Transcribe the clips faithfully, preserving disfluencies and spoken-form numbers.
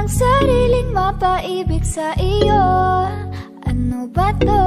sariling mapaibig sa iyo. Ano ba to?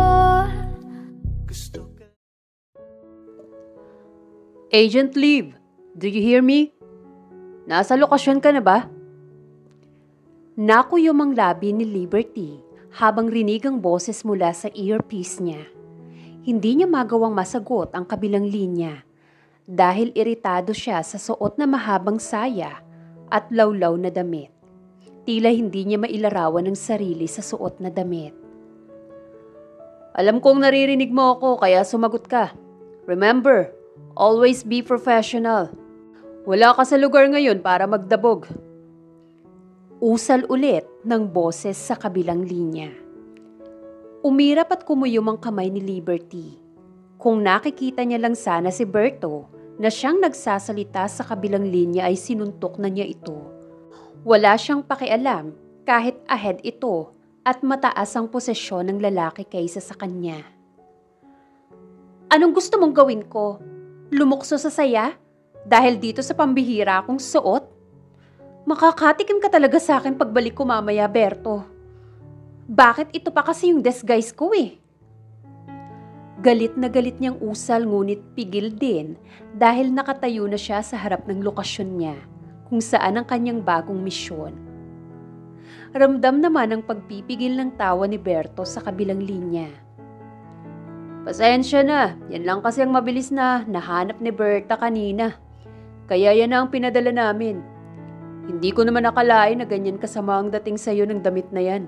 Agent Liv, do you hear me? Nasa lokasyon ka na ba? Nakuyom ang labi ni Liberty habang rinig ang boses mula sa earpiece niya. Hindi niya magawang masagot ang kabilang linya dahil iritado siya sa suot na mahabang saya at lawlaw na damit. Tila hindi niya mailarawan ang sarili sa suot na damit. Alam kong naririnig mo ako kaya sumagot ka. Remember, always be professional. Wala ka sa lugar ngayon para magdabog. Usal ulit ng boses sa kabilang linya. Umirap at kumuyom ang kamay ni Liberty. Kung nakikita niya lang sana si Berto na siyang nagsasalita sa kabilang linya ay sinuntok na niya ito. Wala siyang pakialam kahit ahead ito at mataas ang posisyon ng lalaki kaysa sa kanya. Anong gusto mong gawin ko? Lumukso sa saya? Dahil dito sa pambihira akong suot? Makakatikim ka talaga sa akin pagbalik ko mamaya, Berto. Bakit ito pa kasi yung disguise ko eh? Galit na galit niyang usal ngunit pigil din dahil nakatayo na siya sa harap ng lokasyon niya kung saan ang kanyang bagong misyon. Ramdam naman ang pagpipigil ng tawa ni Berto sa kabilang linya. Pasensya na, yan lang kasi ang mabilis na nahanap ni Berta kanina. Kaya yan na ang pinadala namin. Hindi ko naman akalain na ganyan kasama ang dating sa'yo ng damit na yan.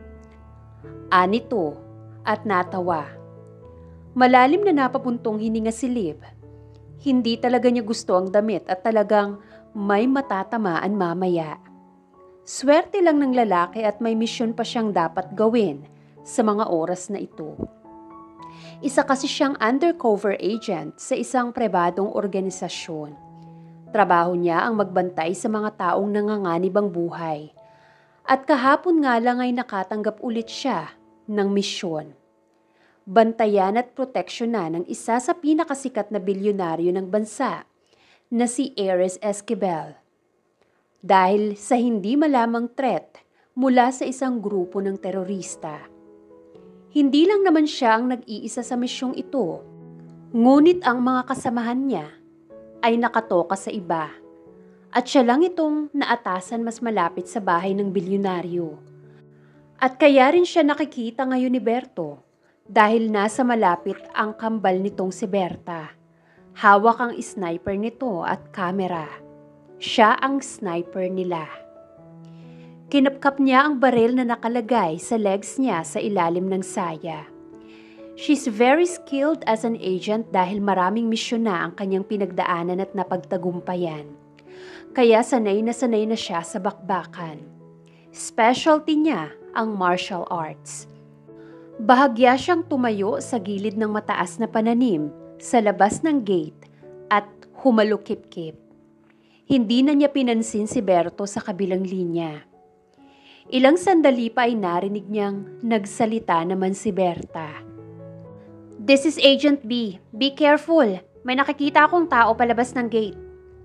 Anito at natawa. Malalim na napapuntong hininga si Liv. Hindi talaga niya gusto ang damit at talagang may matatamaan mamaya. Swerte lang ng lalaki at may misyon pa siyang dapat gawin sa mga oras na ito. Isa kasi siyang undercover agent sa isang pribadong organisasyon. Trabaho niya ang magbantay sa mga taong nanganganib ang buhay. At kahapon nga lang ay nakatanggap ulit siya ng misyon. Bantayan at proteksyonan ng isa sa pinakasikat na bilyonaryo ng bansa na si Ares Esquivel. Dahil sa hindi malamang threat mula sa isang grupo ng terorista. Hindi lang naman siya ang nag-iisa sa misyong ito, ngunit ang mga kasamahan niya ay nakatoka sa iba. At siya lang itong naatasan mas malapit sa bahay ng bilyonaryo. At kaya rin siya nakikita ngayon ni Berto dahil nasa malapit ang kambal nitong si Berta. Hawak ang sniper nito at kamera. Siya ang sniper nila. Kinapkap niya ang baril na nakalagay sa legs niya sa ilalim ng saya. She's very skilled as an agent dahil maraming misyon na ang kanyang pinagdaanan at napagtagumpayan. Kaya sanay na sanay na siya sa bakbakan. Specialty niya ang martial arts. Bahagya siyang tumayo sa gilid ng mataas na pananim sa labas ng gate at humalukip-kip. Hindi na niya pinansin si Berto sa kabilang linya. Ilang sandali pa ay narinig niyang nagsalita naman si Berta. This is Agent B. Be careful. May nakikita akong tao palabas ng gate.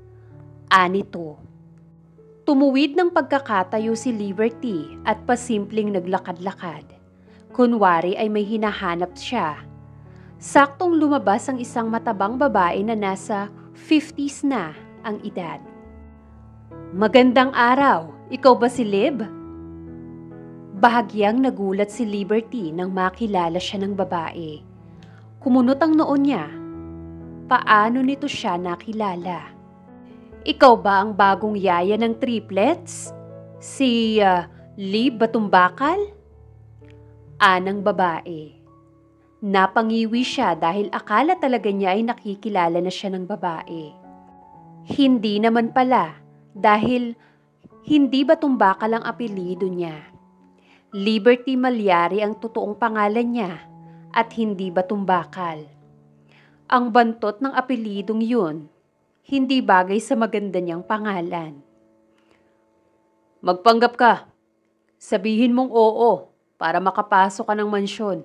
Anito. Tumuwid ng pagkakatayo si Liberty at pasimpleng naglakad-lakad. Kunwari ay may hinahanap siya. Saktong lumabas ang isang matabang babae na nasa fifties na ang edad. Magandang araw. Ikaw ba si Lib? Bahagyang nagulat si Liberty nang makilala siya ng babae. Kumunot ang noo niya. Paano nito siya nakilala? Ikaw ba ang bagong yaya ng triplets? Si uh, Lib Batumbakal? Anang babae. Napangiwi siya dahil akala talaga niya ay nakikilala na siya ng babae. Hindi naman pala dahil hindi Batumbakal ang apelyido niya. Liberty Malyari ang totoong pangalan niya at hindi Batumbakal. Ang bantot ng apelyidong yun, hindi bagay sa maganda niyang pangalan. Magpanggap ka. Sabihin mong oo para makapasok ka ng mansyon.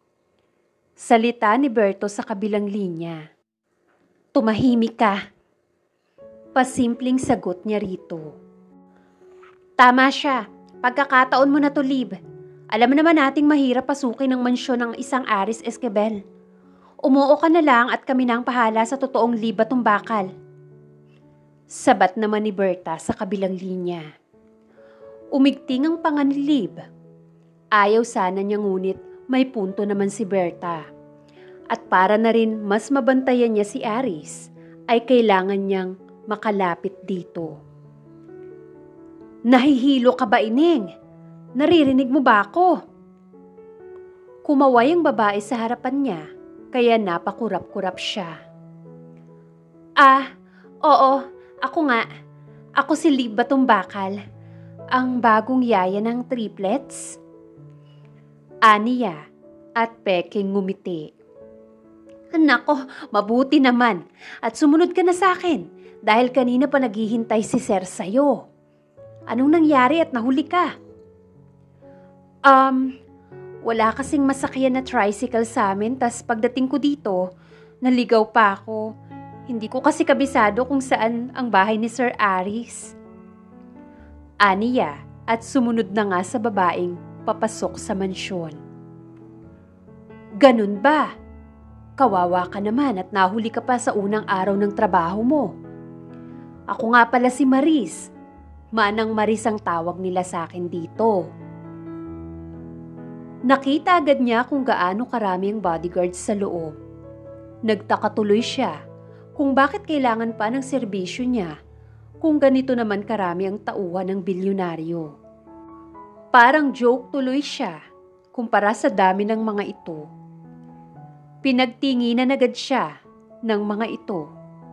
Salita ni Berto sa kabilang linya. Tumahimik ka. Pasimpleng sagot niya rito. Tama siya. Pagkakataon mo na to, Lib. Alam mo naman nating mahirap pasukin ng mansyon ng isang Aris Esquivel. Umuo ka na lang at kami na ang pahala sa totoong Lib at tumbakal. Sabat naman ni Berta sa kabilang linya. Umigting ang panga ni Lib. Ayaw sana niya ngunit may punto naman si Berta. At para na rin mas mabantayan niya si Aris, ay kailangan niyang makalapit dito. Nahihilo ka ba, Ining? Naririnig mo ba ako? Kumaway ang babae sa harapan niya, kaya napakurap-kurap siya. Ah, oo, ako nga. Ako si Lib Batumbakal, ang bagong yaya ng triplets. Aniya at peking ngumiti. Nako, mabuti naman at sumunod ka na sa akin dahil kanina pa naghihintay si Sir sa'yo. Anong nangyari at nahuli ka? Um, wala kasing masakyan na tricycle sa amin, tas pagdating ko dito, naligaw pa ako. Hindi ko kasi kabisado kung saan ang bahay ni Sir Aris. Aniya at sumunod na nga sa babaeng papasok sa mansyon. Ganun ba? Kawawa ka naman at nahuli ka pa sa unang araw ng trabaho mo. Ako nga pala si Maris. Manang Maris ang tawag nila sa akin dito. Nakita agad niya kung gaano karami ang bodyguards sa loob. Nagtaka tuloy siya kung bakit kailangan pa ng serbisyo niya kung ganito naman karami ang tauhan ng bilyonaryo. Parang joke tuloy siya kumpara sa dami ng mga ito. Pinagtinginan agad siya ng mga ito.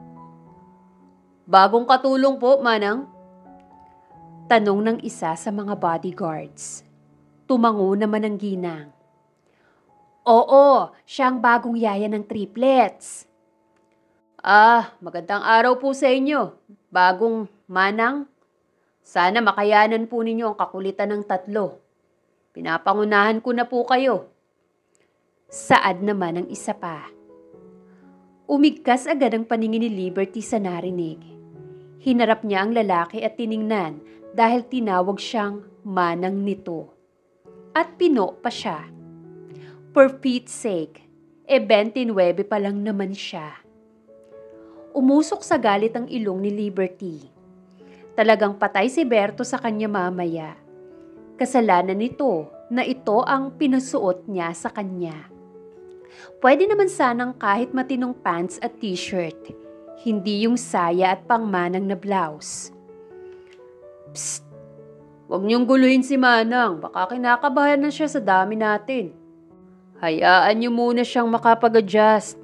Bagong katulong po, Manang. Tanong ng isa sa mga bodyguards. Tumango naman ang ginang. Oo, siya ang bagong yaya ng triplets. Ah, magandang araw po sa inyo, bagong manang. Sana makayanan po ninyo ang kakulitan ng tatlo. Pinapangunahan ko na po kayo. Saad naman ang isa pa. Umigkas agad ang paningin ni Liberty sa narinig. Hinarap niya ang lalaki at tiningnan dahil tinawag siyang manang nito. At pino pa siya. For Pete's sake, e twenty-nine pa lang naman siya. Umusok sa galit ang ilong ni Liberty. Talagang patay si Berto sa kanya mamaya. Kasalanan nito na ito ang pinasuot niya sa kanya. Pwede naman sanang kahit matinong pants at t-shirt, hindi yung saya at pangmanang na blouse. Psst! Huwag niyong guluhin si Manang, baka kinakabahan na siya sa dami natin. Hayaan niyo muna siyang makapag-adjust.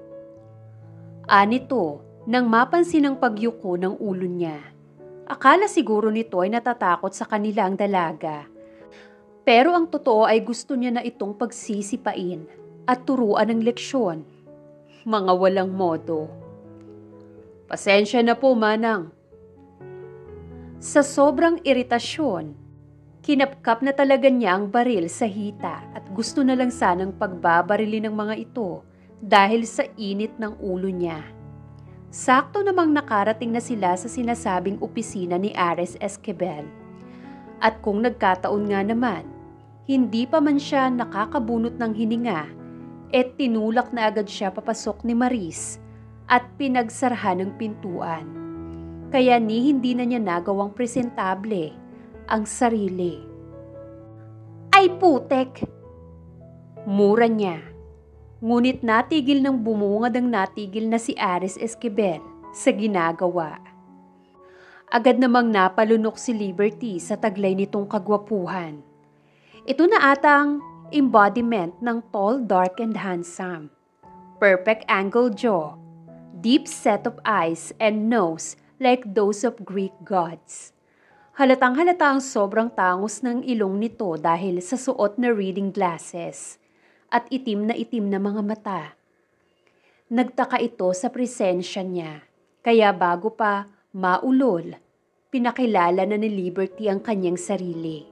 Anito, nang mapansin ang pagyuko ng ulo niya. Akala siguro nito ay natatakot sa kanilang dalaga. Pero ang totoo ay gusto niya na itong pagsisipain at turuan ng leksyon. Mga walang modo. Pasensya na po, Manang. Sa sobrang iritasyon, kinapkap na talaga niya ang baril sa hita at gusto na lang sanang pagbabarili ng mga ito dahil sa init ng ulo niya. Sakto namang nakarating na sila sa sinasabing opisina ni Aris Esquivel. At kung nagkataon nga naman, hindi pa man siya nakakabunot ng hininga, et tinulak na agad siya papasok ni Maris at pinagsarhan ng pintuan. Kaya ni hindi na niya nagawang presentable ang sarili. Ay putek! Mura niya. Ngunit natigil ng bumungad ang natigil na si Aris Esquivel sa ginagawa. Agad namang napalunok si Liberty sa taglay nitong kagwapuhan. Ito na atang embodiment ng tall, dark, and handsome. Perfect angle jaw, deep set of eyes and nose like those of Greek gods. Halatang halata ang sobrang tangos ng ilong nito dahil sa suot na reading glasses at itim na itim na mga mata. Nagtaka ito sa presensya niya, kaya bago pa maulol, pinakilala na ni Liberty ang kanyang sarili.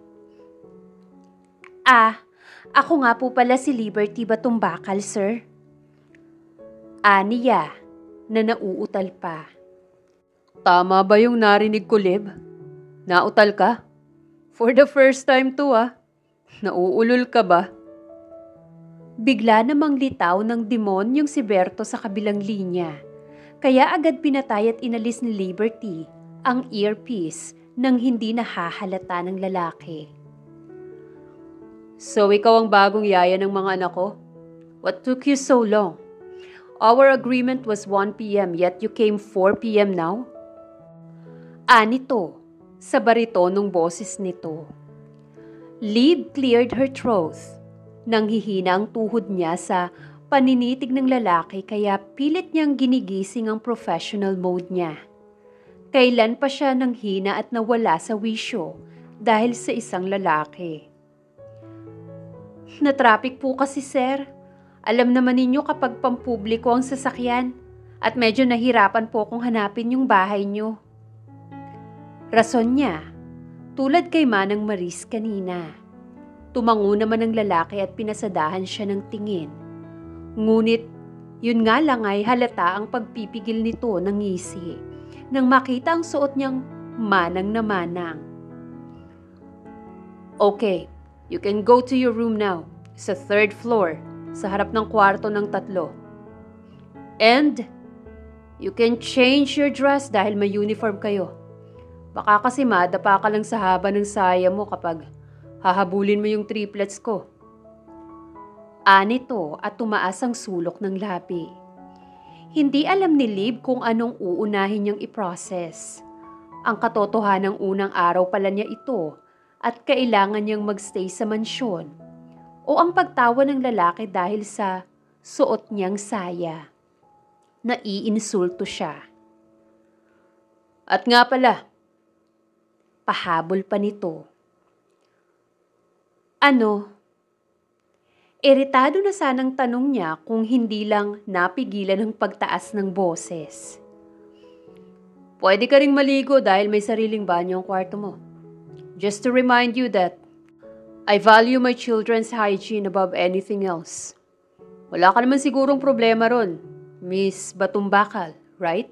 Ah, ako nga po pala si Liberty Batumbakal, sir. Aniya, na nauutal pa. Tama ba yung narinig ko, Lib? Nautal ka? For the first time to ah. Nauulol ka ba? Bigla namang litaw ng demonyong si Berto sa kabilang linya. Kaya agad pinatay at inalis ni Liberty ang earpiece nang hindi nahahalata ng lalaki. So ikaw ang bagong yaya ng mga anak ko? What took you so long? Our agreement was one p m yet you came four p m now? Anito, sa baritonong boses nito. Lib cleared her throat. Nanghihina ang tuhod niya sa paninitig ng lalaki kaya pilit niyang ginigising ang professional mode niya. Kailan pa siya nang hina at nawala sa wisyo dahil sa isang lalaki. Na-traffic po kasi sir. Alam naman ninyo kapag pampubliko ang sasakyan at medyo nahirapan po kung hanapin yung bahay niyo. Rason niya, tulad kay Manang Maris kanina. Tumango naman ang lalaki at pinasadahan siya ng tingin. Ngunit, yun nga lang ay halata ang pagpipigil nito ng ngisi nang makita ang suot niyang manang na manang. Okay, you can go to your room now. Sa third floor, sa harap ng kwarto ng tatlo. And, you can change your dress dahil may uniform kayo. Baka kasi madapa ka lang sa haba ng saya mo kapag hahabulin mo yung triplets ko. Anito at tumaas ang sulok ng labi. Hindi alam ni Lib kung anong uunahin niyang i-process. Ang katotohanang unang araw pala niya ito at kailangan niyang magstay sa mansyon. O ang pagtawa ng lalaki dahil sa suot niyang saya. Naiinsulto siya. At nga pala, pahabol pa nito. Ano? Iritado na sanang tanong niya kung hindi lang napigilan ang pagtaas ng boses. Pwede ka ring maligo dahil may sariling banyo ang kwarto mo. Just to remind you that I value my children's hygiene above anything else. Wala ka naman sigurong problema ron, Miss Batumbakal, right?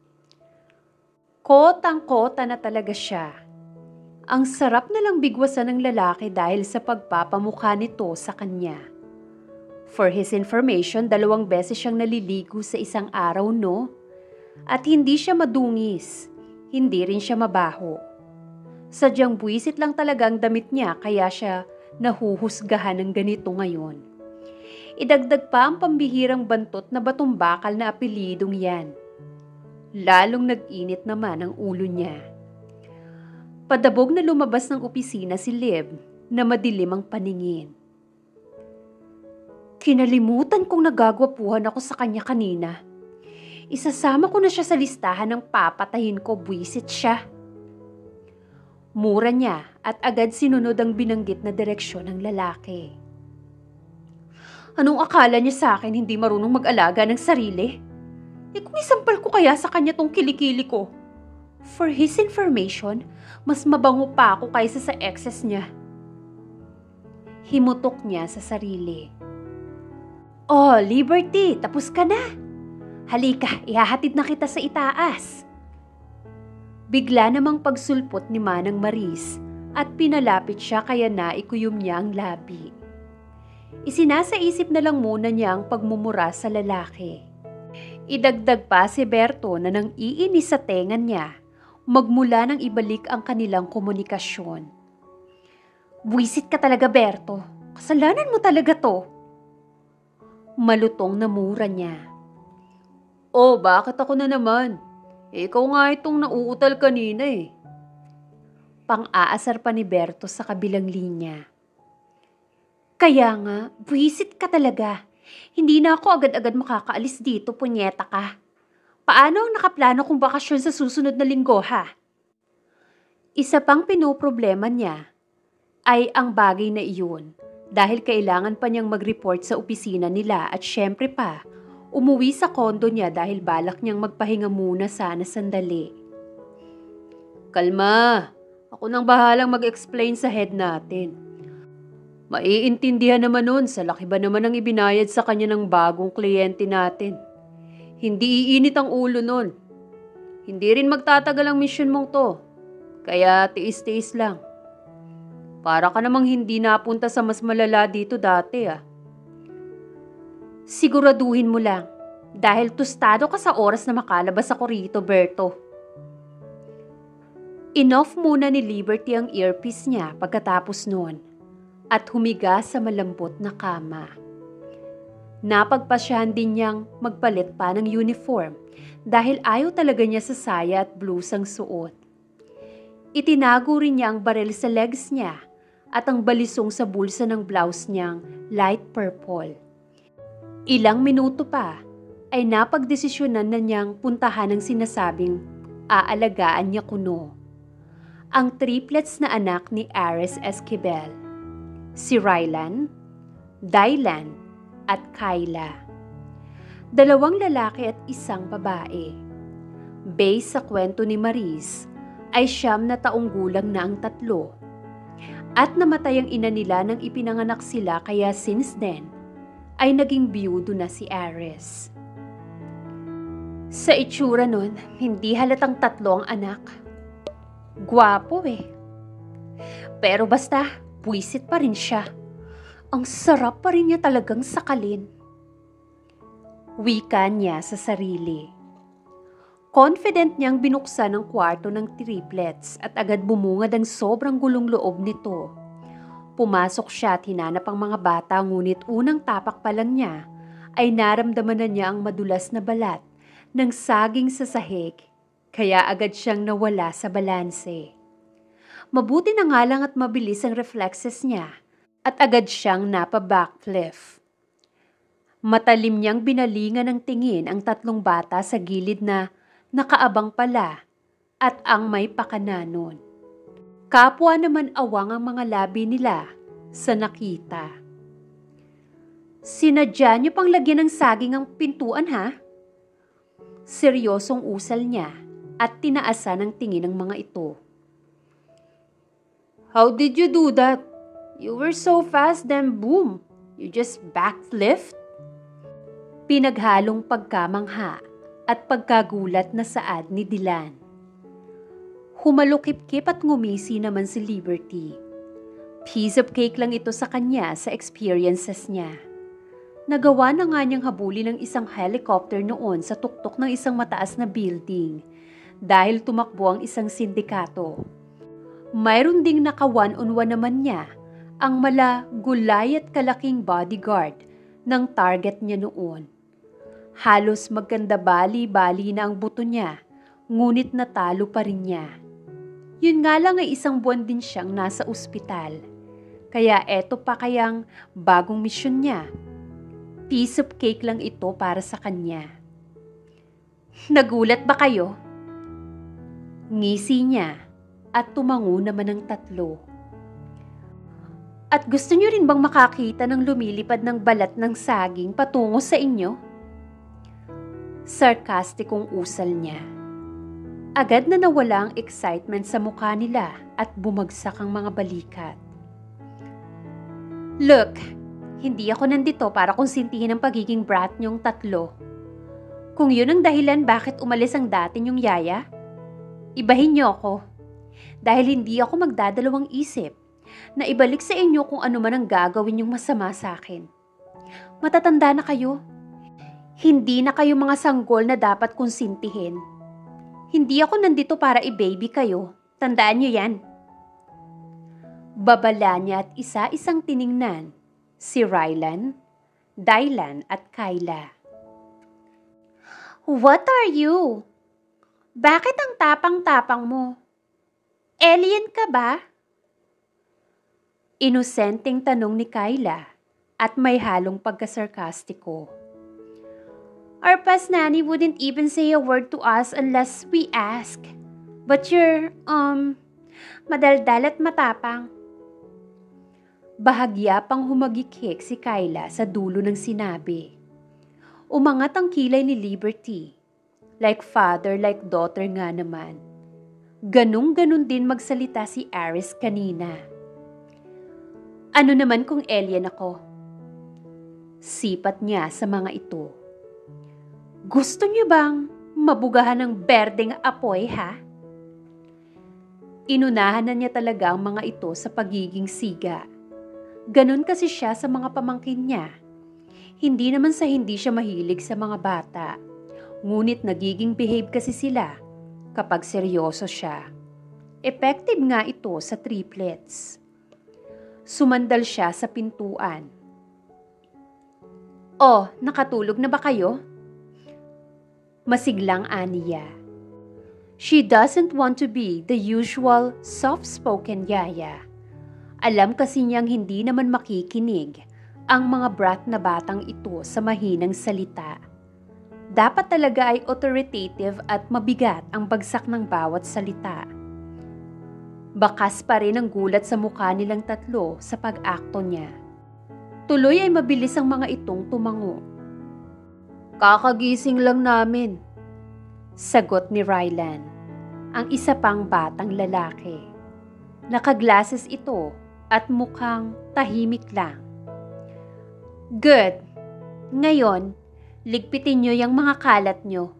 Kotang-kota na talaga siya. Ang sarap na lang bigwasan ng lalaki dahil sa pagpapamukha nito sa kanya. For his information, dalawang beses siyang naliligo sa isang araw, no? At hindi siya madungis, hindi rin siya mabaho. Sadyang buwisit lang talaga ang damit niya kaya siya nahuhusgahan ng ganito ngayon. Idagdag pa ang pambihirang bantot na batumbakal na apelidong yan. Lalong nag-init naman ang ulo niya. Padabog na lumabas ng opisina si Lib na madilim ang paningin. Kinalimutan kong nagagwapuhan ako sa kanya kanina. Isasama ko na siya sa listahan ng papatahin ko, buwisit siya. Mura niya at agad sinunod ang binanggit na direksyon ng lalaki. Anong akala niya sa akin hindi marunong mag-alaga ng sarili? E kung isampal ko kaya sa kanya tong kilikili ko? For his information, mas mabango pa ako kaysa sa exes niya. Himutok niya sa sarili. Oh, Liberty, tapos ka na. Halika, ihahatid na kita sa itaas. Bigla namang pagsulpot ni Manang Maris at pinalapit siya kaya naikuyom niya ang labi. Isinasaisip na lang muna niya ang pagmumura sa lalaki. Idagdag pa si Berto na nang iinis sa tengan niya, magmula nang ibalik ang kanilang komunikasyon. Buwisit ka talaga, Berto. Kasalanan mo talaga to. Malutong na mura niya. Oh, bakit ako na naman? Eh, ikaw nga itong nauutal kanina eh. Pang-aasar pa ni Berto sa kabilang linya. Kaya nga, buwisit ka talaga. Hindi na ako agad-agad makakaalis dito, punyeta ka. Paano ang nakaplano kong bakasyon sa susunod na linggo, ha? Isa pang pinoproblema niya ay ang bagay na iyon dahil kailangan pa niyang mag-report sa opisina nila at syempre pa, umuwi sa kondo niya dahil balak niyang magpahinga muna sana sandali. Kalma, ako nang bahalang mag-explain sa head natin. Maiintindihan naman nun sa laki ba naman ang ibinayad sa kanya ng bagong kliyente natin. Hindi iinit ang ulo nun. Hindi rin magtatagal ang mission mong to. Kaya tiis-tiis lang. Para ka namang hindi napunta sa mas malala dito dati ah. Siguraduhin mo lang, dahil tostado ka sa oras na makalabas ako rito, Berto. Inoff muna ni Liberty ang earpiece niya pagkatapos noon at humiga sa malambot na kama. Napagpasyahan din niyang magpalit pa ng uniform dahil ayaw talaga niya sa saya at blues ang suot. Itinago rin niya ang baril sa legs niya at ang balisong sa bulsa ng blouse niyang light purple. Ilang minuto pa ay napagdesisyonan na niyang puntahan ang sinasabing aalagaan niya kuno. Ang triplets na anak ni Ares Esquivel, si Rylan, Dylan at Kyla. Dalawang lalaki at isang babae. Based sa kwento ni Maris, ay siyam na taong gulang na ang tatlo. At namatay ang ina nila nang ipinanganak sila kaya since then, ay naging biyudo na si Ares. Sa itsura nun, hindi halatang tatlo ang anak. Gwapo eh. Pero basta, buwisit pa rin siya. Ang sarap pa rin niya talagang sakalin. Wika niya sa sarili. Confident niyang binuksan ang kwarto ng triplets at agad bumungad ang sobrang gulong loob nito. Pumasok siya at hinanap ang mga bata ngunit unang tapak pa lang niya ay naramdaman na niya ang madulas na balat ng saging sa sahig kaya agad siyang nawala sa balanse. Mabuti na nga lang at mabilis ang reflexes niya at agad siyang napa-backflip. Matalim niyang binalingan ng tingin ang tatlong bata sa gilid na nakaabang pala at ang may pakananon. Kapwa naman awang ang mga labi nila sa nakita. Sinadya niyo pang lagyan ng saging ang pintuan ha? Seryosong usal niya at tinaasan ang tingin ng mga ito. How did you do that? You were so fast then boom, you just backflipped? Pinaghalong pagkamangha at pagkagulat na saad ni Dylan. Humalukip-kip at ngumisi naman si Liberty. Piece of cake lang ito sa kanya sa experiences niya. Nagawa na nga niyang habulin ng isang helicopter noon sa tuktok ng isang mataas na building dahil tumakbo ang isang sindikato. Mayroon ding naka one-on-one naman niya ang mala gulay at kalaking bodyguard ng target niya noon. Halos magkanda bali-bali na ang buto niya, ngunit natalo pa rin niya. Yun nga lang ay isang buwan din siyang nasa ospital. Kaya eto pa kayang bagong misyon niya. Piece of cake lang ito para sa kanya. Nagulat ba kayo? Ngisi niya at tumango naman ang tatlo. At gusto niyo rin bang makakita ng lumilipad ng balat ng saging patungo sa inyo? Sarkastikong usal niya. Agad na nawala ang excitement sa mukha nila at bumagsak ang mga balikat. Look, hindi ako nandito para konsintihin ang pagiging brat niyong tatlo. Kung yun ang dahilan bakit umalis ang dati niyong yaya, ibahin niyo ako. Dahil hindi ako magdadalawang isip na ibalik sa inyo kung ano man ang gagawin niyong masama sa akin. Matatanda na kayo. Hindi na kayo mga sanggol na dapat konsintihin. Hindi ako nandito para i-baby kayo. Tandaan niyo yan. Babala niya at isa-isang tiningnan si Rylan, Dylan at Kyla. What are you? Bakit ang tapang-tapang mo? Alien ka ba? Inosenteng tanong ni Kyla at may halong pagkasarkastiko. Our past nanny wouldn't even say a word to us unless we ask. But you're, um, madaldal at matapang. Bahagya pang humagikik si Kyla sa dulo ng sinabi. Umangat ang kilay ni Liberty. Like father, like daughter nga naman. Ganung-ganun din magsalita si Aris kanina. Ano naman kung alien ako? Sipat niya sa mga ito. Gusto niyo bang mabugahan ng berdeng apoy, ha? Inunahan na niya talaga ang mga ito sa pagiging siga. Ganon kasi siya sa mga pamangkin niya. Hindi naman sa hindi siya mahilig sa mga bata. Ngunit nagiging behave kasi sila kapag seryoso siya. Effective nga ito sa triplets. Sumandal siya sa pintuan. "Oh, nakatulog na ba kayo?" Masiglang aniya. She doesn't want to be the usual soft-spoken Yaya. Alam kasi niyang hindi naman makikinig ang mga brat na batang ito sa mahinang salita. Dapat talaga ay authoritative at mabigat ang bagsak ng bawat salita. Bakas pa rin ang gulat sa mukha nilang tatlo sa pag-akto niya. Tuloy ay mabilis ang mga itong tumango. "Kakagising lang namin," sagot ni Rylan, ang isa pang batang lalaki. Nakaglasses ito at mukhang tahimik lang. "Good. Ngayon, ligpitin niyo yung mga kalat niyo."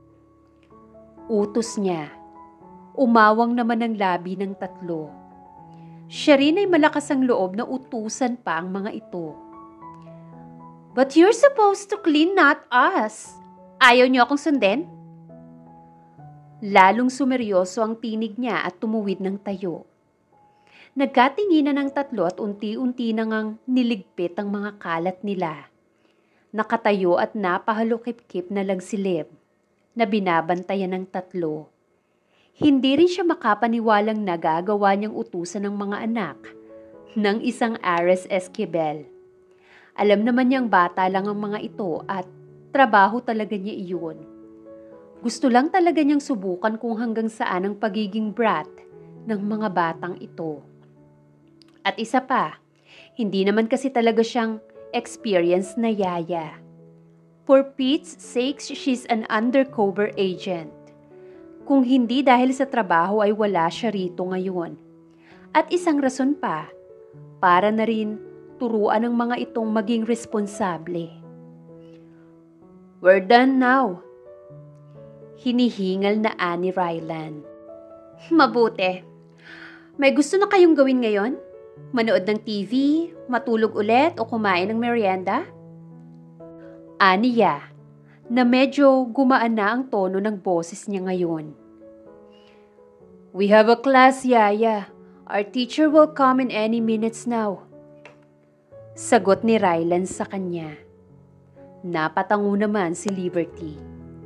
Utos niya. Umawang naman ang labi ng tatlo. Siya rin ay malakas ang loob na utusan pa ang mga ito. "But you're supposed to clean, not us. Ayaw niyo akong sundin?" Lalong sumeryoso ang tinig niya at tumuwid ng tayo. Nagkatinginan ng tatlo at unti-unti nang ang niligpit ang mga kalat nila. Nakatayo at napahalukip-kip na lang si Liv, na binabantayan ng tatlo. Hindi rin siya makapaniwalang nagagawa niyang utusan ng mga anak ng isang Ares Esquivel. Alam naman niyang bata lang ang mga ito at trabaho talaga niya iyon. Gusto lang talaga niyang subukan kung hanggang saan ang pagiging brat ng mga batang ito. At isa pa, hindi naman kasi talaga siyang experienced na yaya. For Pete's sake, she's an undercover agent. Kung hindi dahil sa trabaho ay wala siya rito ngayon. At isang rason pa, para na rin turuan ng mga itong maging responsable. "We're done now," hinihingal na ani Rylan. "Mabuti. May gusto na kayong gawin ngayon? Manood ng T V, matulog ulit o kumain ng merienda?" Aniya, na medyo gumaan na ang tono ng boses niya ngayon. "We have a class, Yaya. Our teacher will come in any minutes now." Sagot ni Rylan sa kanya. Napatango naman si Liberty.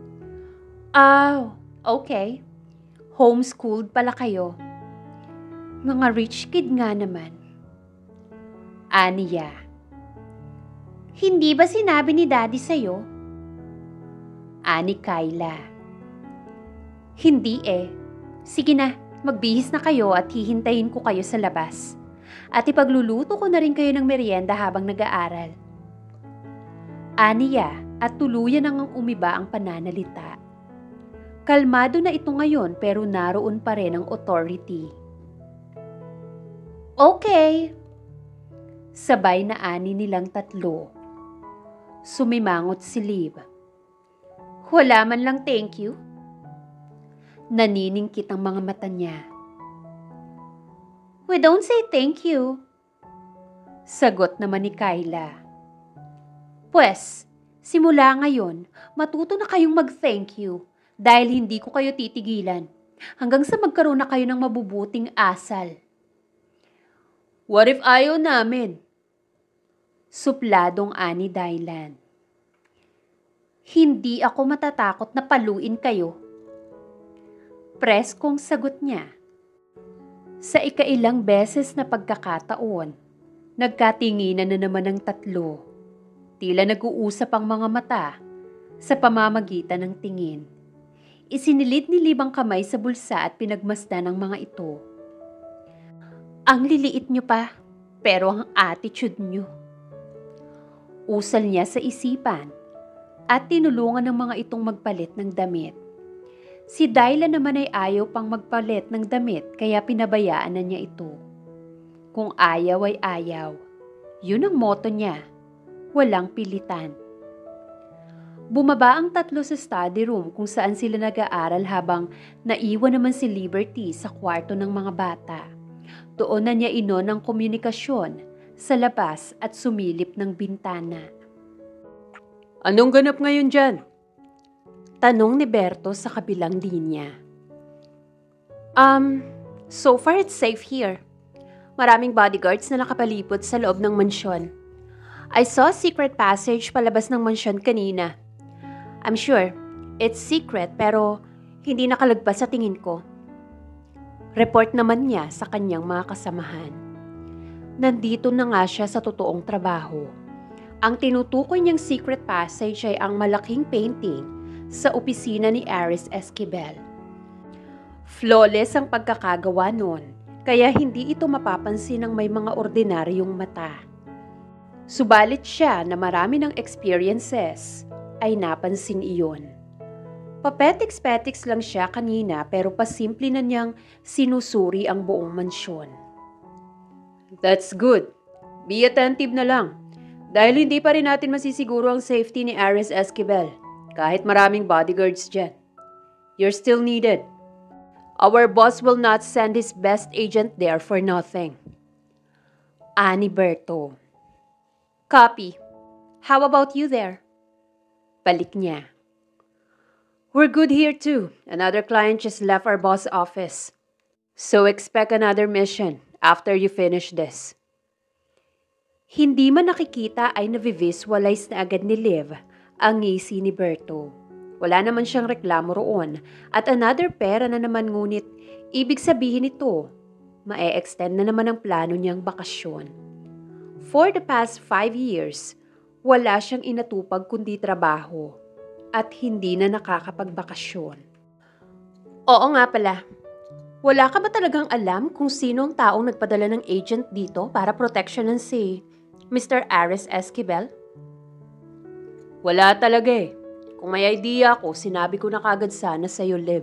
"Ah, okay. Homeschooled pala kayo. Mga rich kid nga naman." Aniya. "Hindi ba sinabi ni Daddy sa'yo?" Ani Kyla. "Hindi eh. Sige na, magbihis na kayo at hihintayin ko kayo sa labas. At ipagluluto ko na rin kayo ng merienda habang nag-aaral." Aniya at tuluyan nang umiba ang pananalita. Kalmado na ito ngayon pero naroon pa rin ang authority. "Okay." Sabay na ani nilang tatlo. Sumimangot si Liv. "Wala man lang thank you." Naniningkit ang mga mata niya. "We don't say thank you." Sagot naman ni Kyla. "Pwes, simula ngayon, matuto na kayong mag-thank you dahil hindi ko kayo titigilan hanggang sa magkaroon na kayo ng mabubuting asal." "What if ayaw namin?" Supladong ani Dylan. "Hindi ako matatakot na paluin kayo." Preskong sagot niya. Sa ikailang beses na pagkakataon, nagkatinginan na naman ang tatlo. Tila nag-uusap ang mga mata sa pamamagitan ng tingin. Isinilid ni Libang kamay sa bulsa at pinagmasdan ng mga ito. "Ang liliit niyo pa, pero ang attitude niyo." Usal niya sa isipan at tinulungan ng mga itong magpalit ng damit. Si Dylan naman ay ayaw pang magpalit ng damit kaya pinabayaan na niya ito. Kung ayaw ay ayaw. Yun ang motto niya. Walang pilitan. Bumaba ang tatlo sa study room kung saan sila nag-aaral habang naiwan naman si Liberty sa kwarto ng mga bata. Doon na niya inon ang komunikasyon sa labas at sumilip ng bintana. Anong ganap ngayon dyan? Tanong ni Berto sa kabilang linya. Um, so far it's safe here. Maraming bodyguards na nakapalipot sa loob ng mansyon. I saw a secret passage palabas ng mansyon kanina. I'm sure, it's secret pero hindi nakalagpas sa tingin ko. Report naman niya sa kanyang mga kasamahan. Nandito na nga siya sa totoong trabaho. Ang tinutukoy niyang secret passage ay ang malaking painting sa opisina ni Aris Esquivel. Flawless ang pagkakagawa nun, kaya hindi ito mapapansin ng may mga ordinaryong mata. Subalit siya na marami ng experiences ay napansin iyon. Papetiks-petiks lang siya kanina pero pasimple na niyang sinusuri ang buong mansyon. That's good. Be attentive na lang. Dahil hindi pa rin natin masisiguro ang safety ni Aris Esquivel kahit maraming bodyguards dyan. You're still needed. Our boss will not send his best agent there for nothing. Ani Berto. Copy. How about you there? Balik niya. We're good here too. Another client just left our boss office. So expect another mission after you finish this. Hindi man nakikita ay navivisualize na agad ni Liv ang ngisi ni Berto. Wala naman siyang reklamo roon at another pera na naman, ngunit ibig sabihin ito, ma-e-extend na naman ang plano niyang bakasyon. For the past five years, wala siyang inatupag kundi trabaho at hindi na nakakapagbakasyon. Oo nga pala, wala ka ba talagang alam kung sino ang taong nagpadala ng agent dito para proteksyonan si Mister Aris Esquivel? Wala talaga eh. Kung may idea ako, sinabi ko na kagad sana sa'yo, Liv.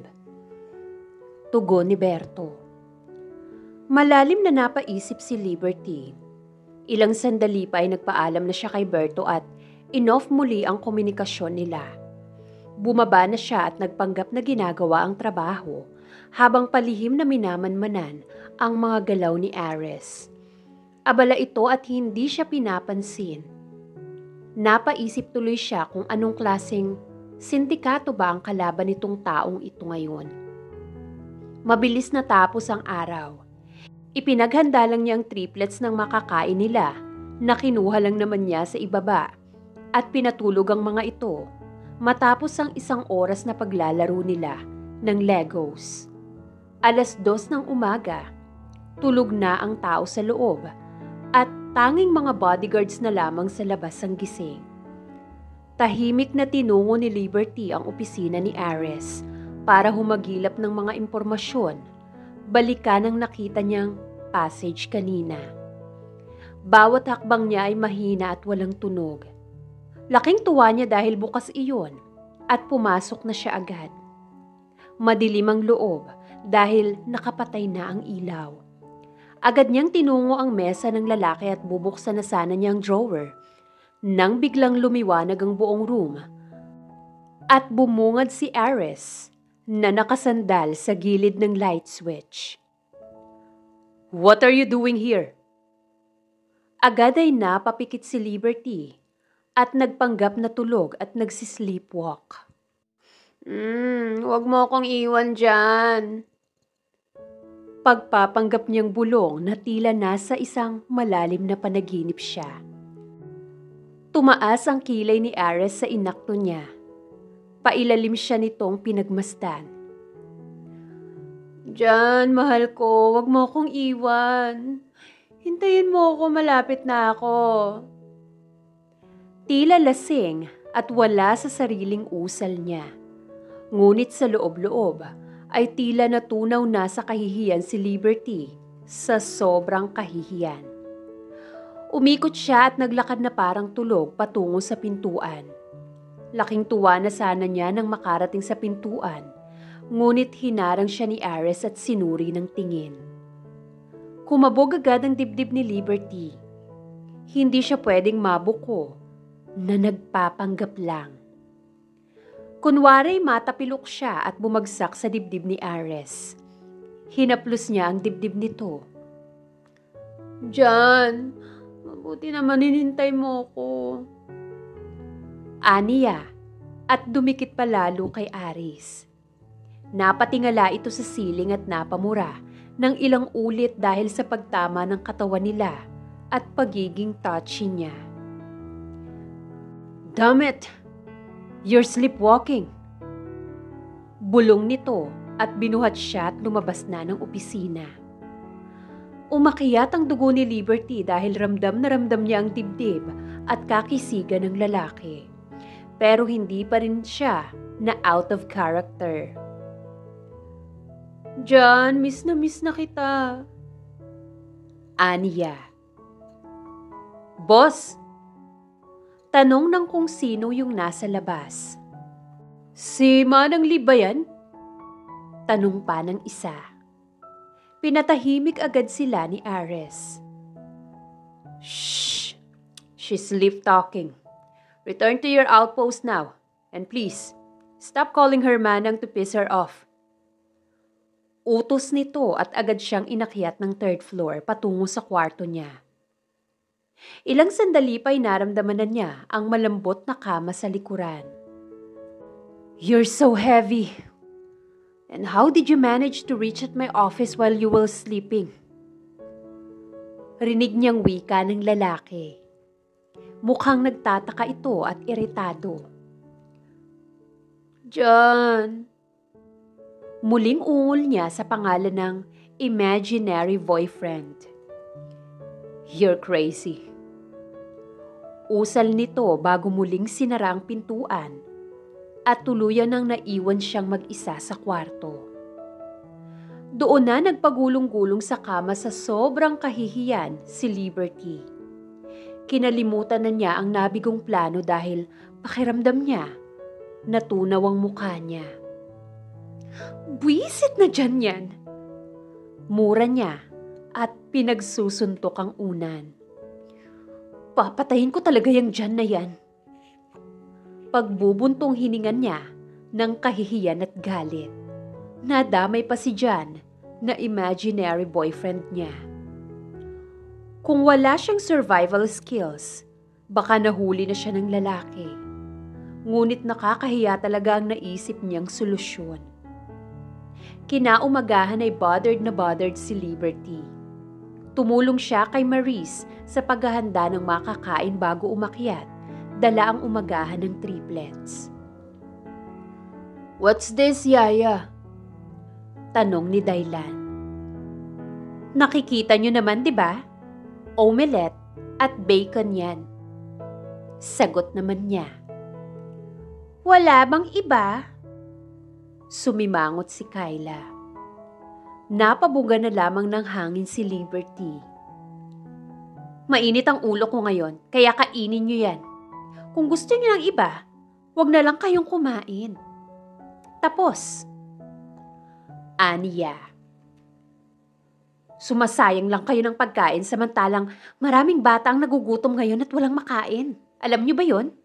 Tugon ni Berto. Malalim na napaisip si Liberty. Ilang sandali pa ay nagpaalam na siya kay Berto at inoff muli ang komunikasyon nila. Bumaba na siya at nagpanggap na ginagawa ang trabaho habang palihim na minamanmanan ang mga galaw ni Aris. Abala ito at hindi siya pinapansin. Napaisip tuloy siya kung anong klaseng sindikato ba ang kalaban nitong taong ito ngayon. Mabilis na tapos ang araw. Ipinaghanda lang niya ang triplets ng makakain nila na kinuha lang naman niya sa ibaba at pinatulog ang mga ito matapos ang isang oras na paglalaro nila ng Legos. Alas dos ng umaga, tulog na ang tao sa loob at tanging mga bodyguards na lamang sa labas ang gising. Tahimik na tinungo ni Liberty ang opisina ni Aris para humagilap ng mga impormasyon, balikan ang nakita niyang passage kanina. Bawat hakbang niya ay mahina at walang tunog. Laking tuwa niya dahil bukas iyon at pumasok na siya agad. Madilim ang loob dahil nakapatay na ang ilaw. Agad niyang tinungo ang mesa ng lalaki at bubuksan na sana niya ang drawer nang biglang lumiwanag ang buong room at bumungad si Aris na nakasandal sa gilid ng light switch. What are you doing here? Agad ay napapikit si Liberty at nagpanggap na tulog at nagsisleepwalk. Hmm, wag mo akong iwan dyan. Pagpapanggap niyang bulong na tila nasa isang malalim na panaginip siya. Tumaas ang kilay ni Aris sa inakto niya. Pailalim siya nitong pinagmasdan. Diyan, mahal ko, wag mo akong iwan. Hintayin mo ako, malapit na ako. Tila lasing at wala sa sariling usal niya. Ngunit sa loob-loob ay tila natunaw na sa kahihiyan si Liberty sa sobrang kahihiyan. Umikot siya at naglakad na parang tulog patungo sa pintuan. Laking tuwa na sana niya nang makarating sa pintuan, ngunit hinarang siya ni Aris at sinuri ng tingin. Kumabog agad ang dibdib ni Liberty. Hindi siya pwedeng mabuko na nagpapanggap lang. Kunwari matapilok siya at bumagsak sa dibdib ni Ares. Hinaplos niya ang dibdib nito. Diyan, mabuti naman hinintay mo ko. Aniya, at dumikit pa lalo kay Aris. Napatingala ito sa siling at napamura ng ilang ulit dahil sa pagtama ng katawan nila at pagiging touchy niya. Damn it! You're sleepwalking. Bulong nito at binuhat siya at lumabas na ng opisina. Umakyat ang dugo ni Liberty dahil ramdam na ramdam niya ang dibdib at kakisigan ng lalaki. Pero hindi pa rin siya na out of character. John, miss na miss na kita. Aniya. Boss! Tanong ng kung sino yung nasa labas. Si Manang Lib ba yan? Tanong pa ng isa. Pinatahimik agad sila ni Ares. Shh! She's sleep talking. Return to your outpost now. And please, stop calling her Manang to piss her off. Utos nito at agad siyang inakyat ng third floor patungo sa kwarto niya. Ilang sandali pa'y naramdaman na niya ang malambot na kama sa likuran. You're so heavy. And how did you manage to reach at my office while you were sleeping? Rinig niyang wika ng lalaki. Mukhang nagtataka ito at iritado. John. Muling ungol niya sa pangalan ng imaginary boyfriend. You're crazy. Usal nito bago muling sinara ang pintuan at tuluyan nang naiwan siyang mag-isa sa kwarto. Doon na nagpagulong-gulong sa kama sa sobrang kahihiyan si Liberty. Kinalimutan na niya ang nabigong plano dahil pakiramdam niya natunaw ang mukha niya. Buwisit na dyan yan. Mura niya at pinagsusuntok ang unan. Papatayin ko talaga yung dyan na yan. Pagbubuntong hiningan niya ng kahihiyan at galit. Nadamay pa si Jan na imaginary boyfriend niya. Kung wala siyang survival skills, baka nahuli na siya ng lalaki. Ngunit nakakahiya talaga ang naisip niyang solusyon. Kinaumagahan ay bothered na bothered si Liberty. Tumulong siya kay Maurice sa paghahanda ng makakain bago umakyat, dala ang umagahan ng triplets. What's this, Yaya? Tanong ni Daylan. Nakikita niyo naman, di ba? Omelette at bacon yan. Sagot naman niya. Wala bang iba? Sumimangot si Kyla. Napabuga na lamang ng hangin si Liberty. Mainit ang ulo ko ngayon, kaya kainin niyo yan. Kung gusto niyo ng iba, wag na lang kayong kumain. Tapos. Aniya. Sumasayang lang kayo ng pagkain samantalang maraming bata ang nagugutom ngayon at walang makain. Alam niyo ba yon?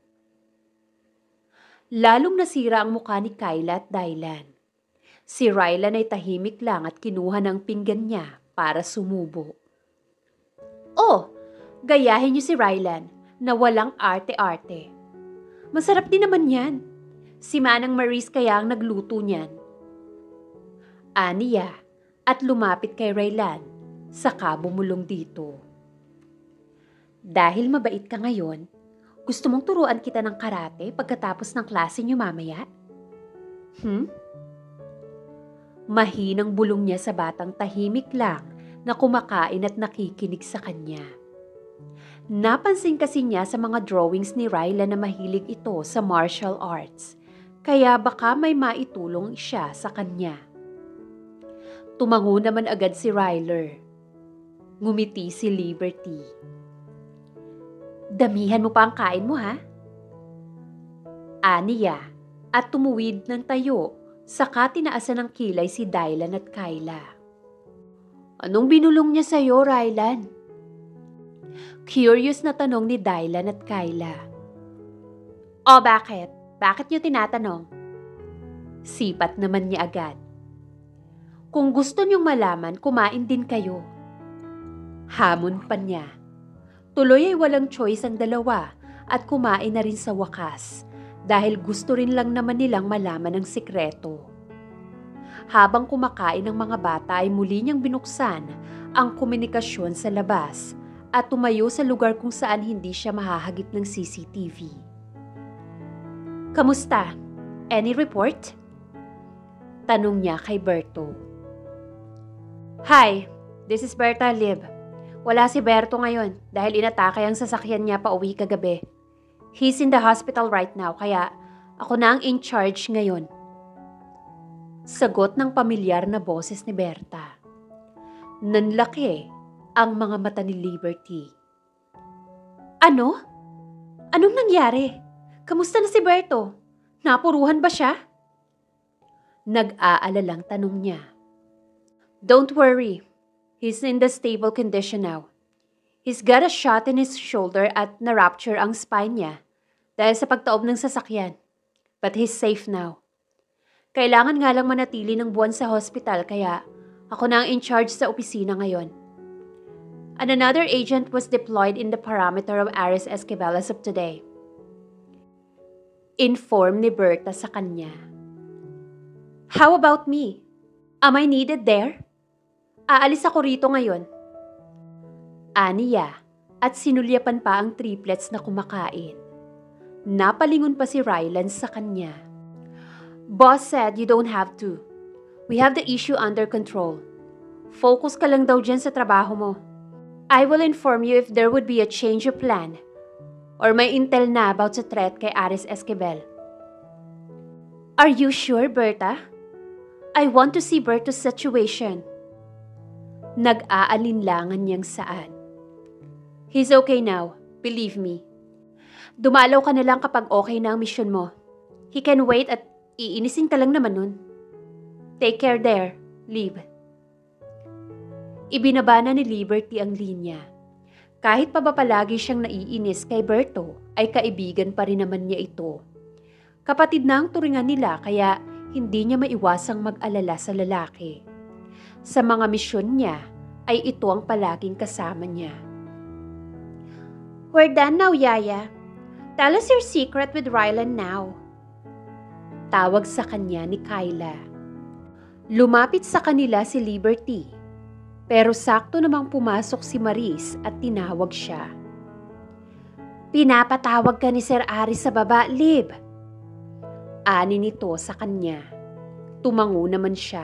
Lalong nasira ang mukha ni Kyla at Daylan. Si Rylan ay tahimik lang at kinuha ng pinggan niya para sumubo. Oh, gayahin niyo si Rylan na walang arte-arte. Masarap din naman yan. Si Manang Maurice kaya ang nagluto niyan. Aniya at lumapit kay Rylan, saka bumulong dito. Dahil mabait ka ngayon, gusto mong turuan kita ng karate pagkatapos ng klase niyo mamaya? Hmm? Mahinang bulong niya sa batang tahimik lang na kumakain at nakikinig sa kanya. Napansin kasi niya sa mga drawings ni Ryla na mahilig ito sa martial arts, kaya baka may maitulong siya sa kanya. Tumango naman agad si Ryler. Ngumiti si Liberty. Damihan mo pa ang kain mo, ha? Aniya at tumuwid ng tayo, saka tinaasan ng kilay si Dylan at Kyla. Anong binulong niya sa'yo, Rylan? Curious na tanong ni Dylan at Kyla. O bakit? Bakit niyo tinatanong? Sipat naman niya agad. Kung gusto niyong malaman, kumain din kayo. Hamon pa niya. Tuloy ay walang choice ang dalawa at kumain na rin sa wakas dahil gusto rin lang naman nilang malaman ang sikreto. Habang kumakain ng mga bata ay muli niyang binuksan ang komunikasyon sa labas at tumayo sa lugar kung saan hindi siya mahahagip ng C C T V. Kamusta? Any report? Tanong niya kay Berto. Hi, this is Berta Lib. Wala si Berto ngayon dahil inatake ang sasakyan niya pa uwi kagabi. He's in the hospital right now kaya ako na ang in charge ngayon. Sagot ng pamilyar na boses ni Berta. Nanlaki ang mga mata ni Liberty. Ano? Anong nangyari? Kamusta na si Berto? Napuruhan ba siya? Nag-aalalang tanong niya. Don't worry. He's in the stable condition now. He's got a shot in his shoulder at na-rupture ang spine niya dahil sa pagtaob ng sasakyan. But he's safe now. Kailangan nga lang manatili ng buwan sa hospital kaya ako na ang in charge sa opisina ngayon. And another agent was deployed in the perimeter of Aris Esquivel as of today. Inform ni Berta sa kanya. How about me? Am I needed there? Aalis ako rito ngayon. Aniya at sinulyapan pa ang triplets na kumakain. Napalingon pa si Rylan sa kanya. Boss said you don't have to. We have the issue under control. Focus ka lang daw dyan sa trabaho mo. I will inform you if there would be a change of plan or may intel na about sa threat kay Aris Esquivel. Are you sure, Berta? I want to see Berto's situation. Nag-aalinlangan niyang saan. He's okay now, believe me. Dumalaw ka na lang kapag okay na ang mission mo. He can wait at iinisin ka lang naman nun. Take care there, Lib. Ibinaba na ni Liberty ang linya. Kahit pa ba palagi siyang naiinis kay Berto, ay kaibigan pa rin naman niya ito. Kapatid na ang turingan nila kaya hindi niya maiwasang mag-alala sa lalaki. Sa mga misyon niya, ay ito ang palaging kasama niya. We're done now, Yaya. Tell us your secret with Rylan now. Tawag sa kanya ni Kyla. Lumapit sa kanila si Liberty. Pero sakto namang pumasok si Maris at tinawag siya. Pinapatawag ka ni Sir Aris sa baba, Lib. Ani nito sa kanya. Tumango naman siya.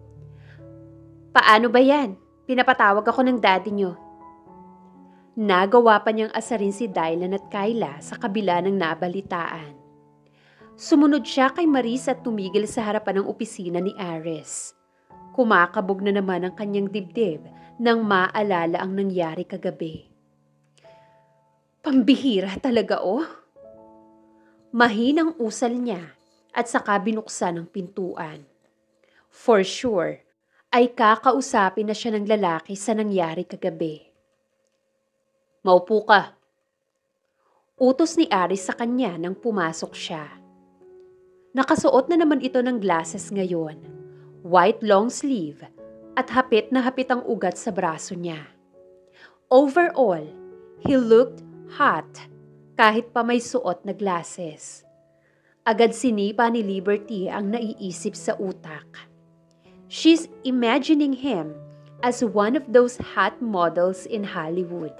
Paano ba yan? Pinapatawag ako ng daddy niyo. Nagawa pa niyang asarin si Dylan at Kyla sa kabila ng nabalitaan. Sumunod siya kay Maris at tumigil sa harapan ng opisina ni Aris. Kumakabog na naman ang kanyang dibdib nang maalala ang nangyari kagabi. Pambihira talaga oh. Mahinang usal niya at saka binuksan ang pintuan. For sure, ay kakausapin na siya ng lalaki sa nangyari kagabi. Maupo ka. Utos ni Aris sa kanya nang pumasok siya. Nakasuot na naman ito ng glasses ngayon. White long sleeve at hapit na hapit ang ugat sa braso niya. Overall, he looked hot kahit pa may suot na glasses. Agad sinipa ni Liberty ang naiisip sa utak. She's imagining him as one of those hot models in Hollywood.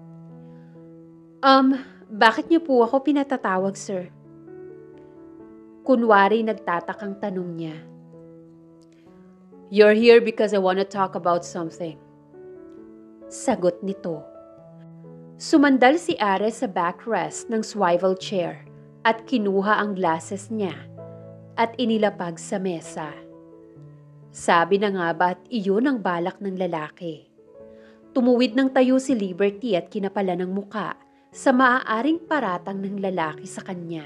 Um, bakit niyo po ako pinatatawag, sir? Kunwari nagtatakang tanong niya. You're here because I want to talk about something. Sagot nito. Sumandal si Ares sa backrest ng swivel chair at kinuha ang glasses niya at inilapag sa mesa. Sabi na nga ba at iyon ang balak ng lalaki. Tumuwid ng tayo si Liberty at kinapala ng muka sa maaaring paratang ng lalaki sa kanya.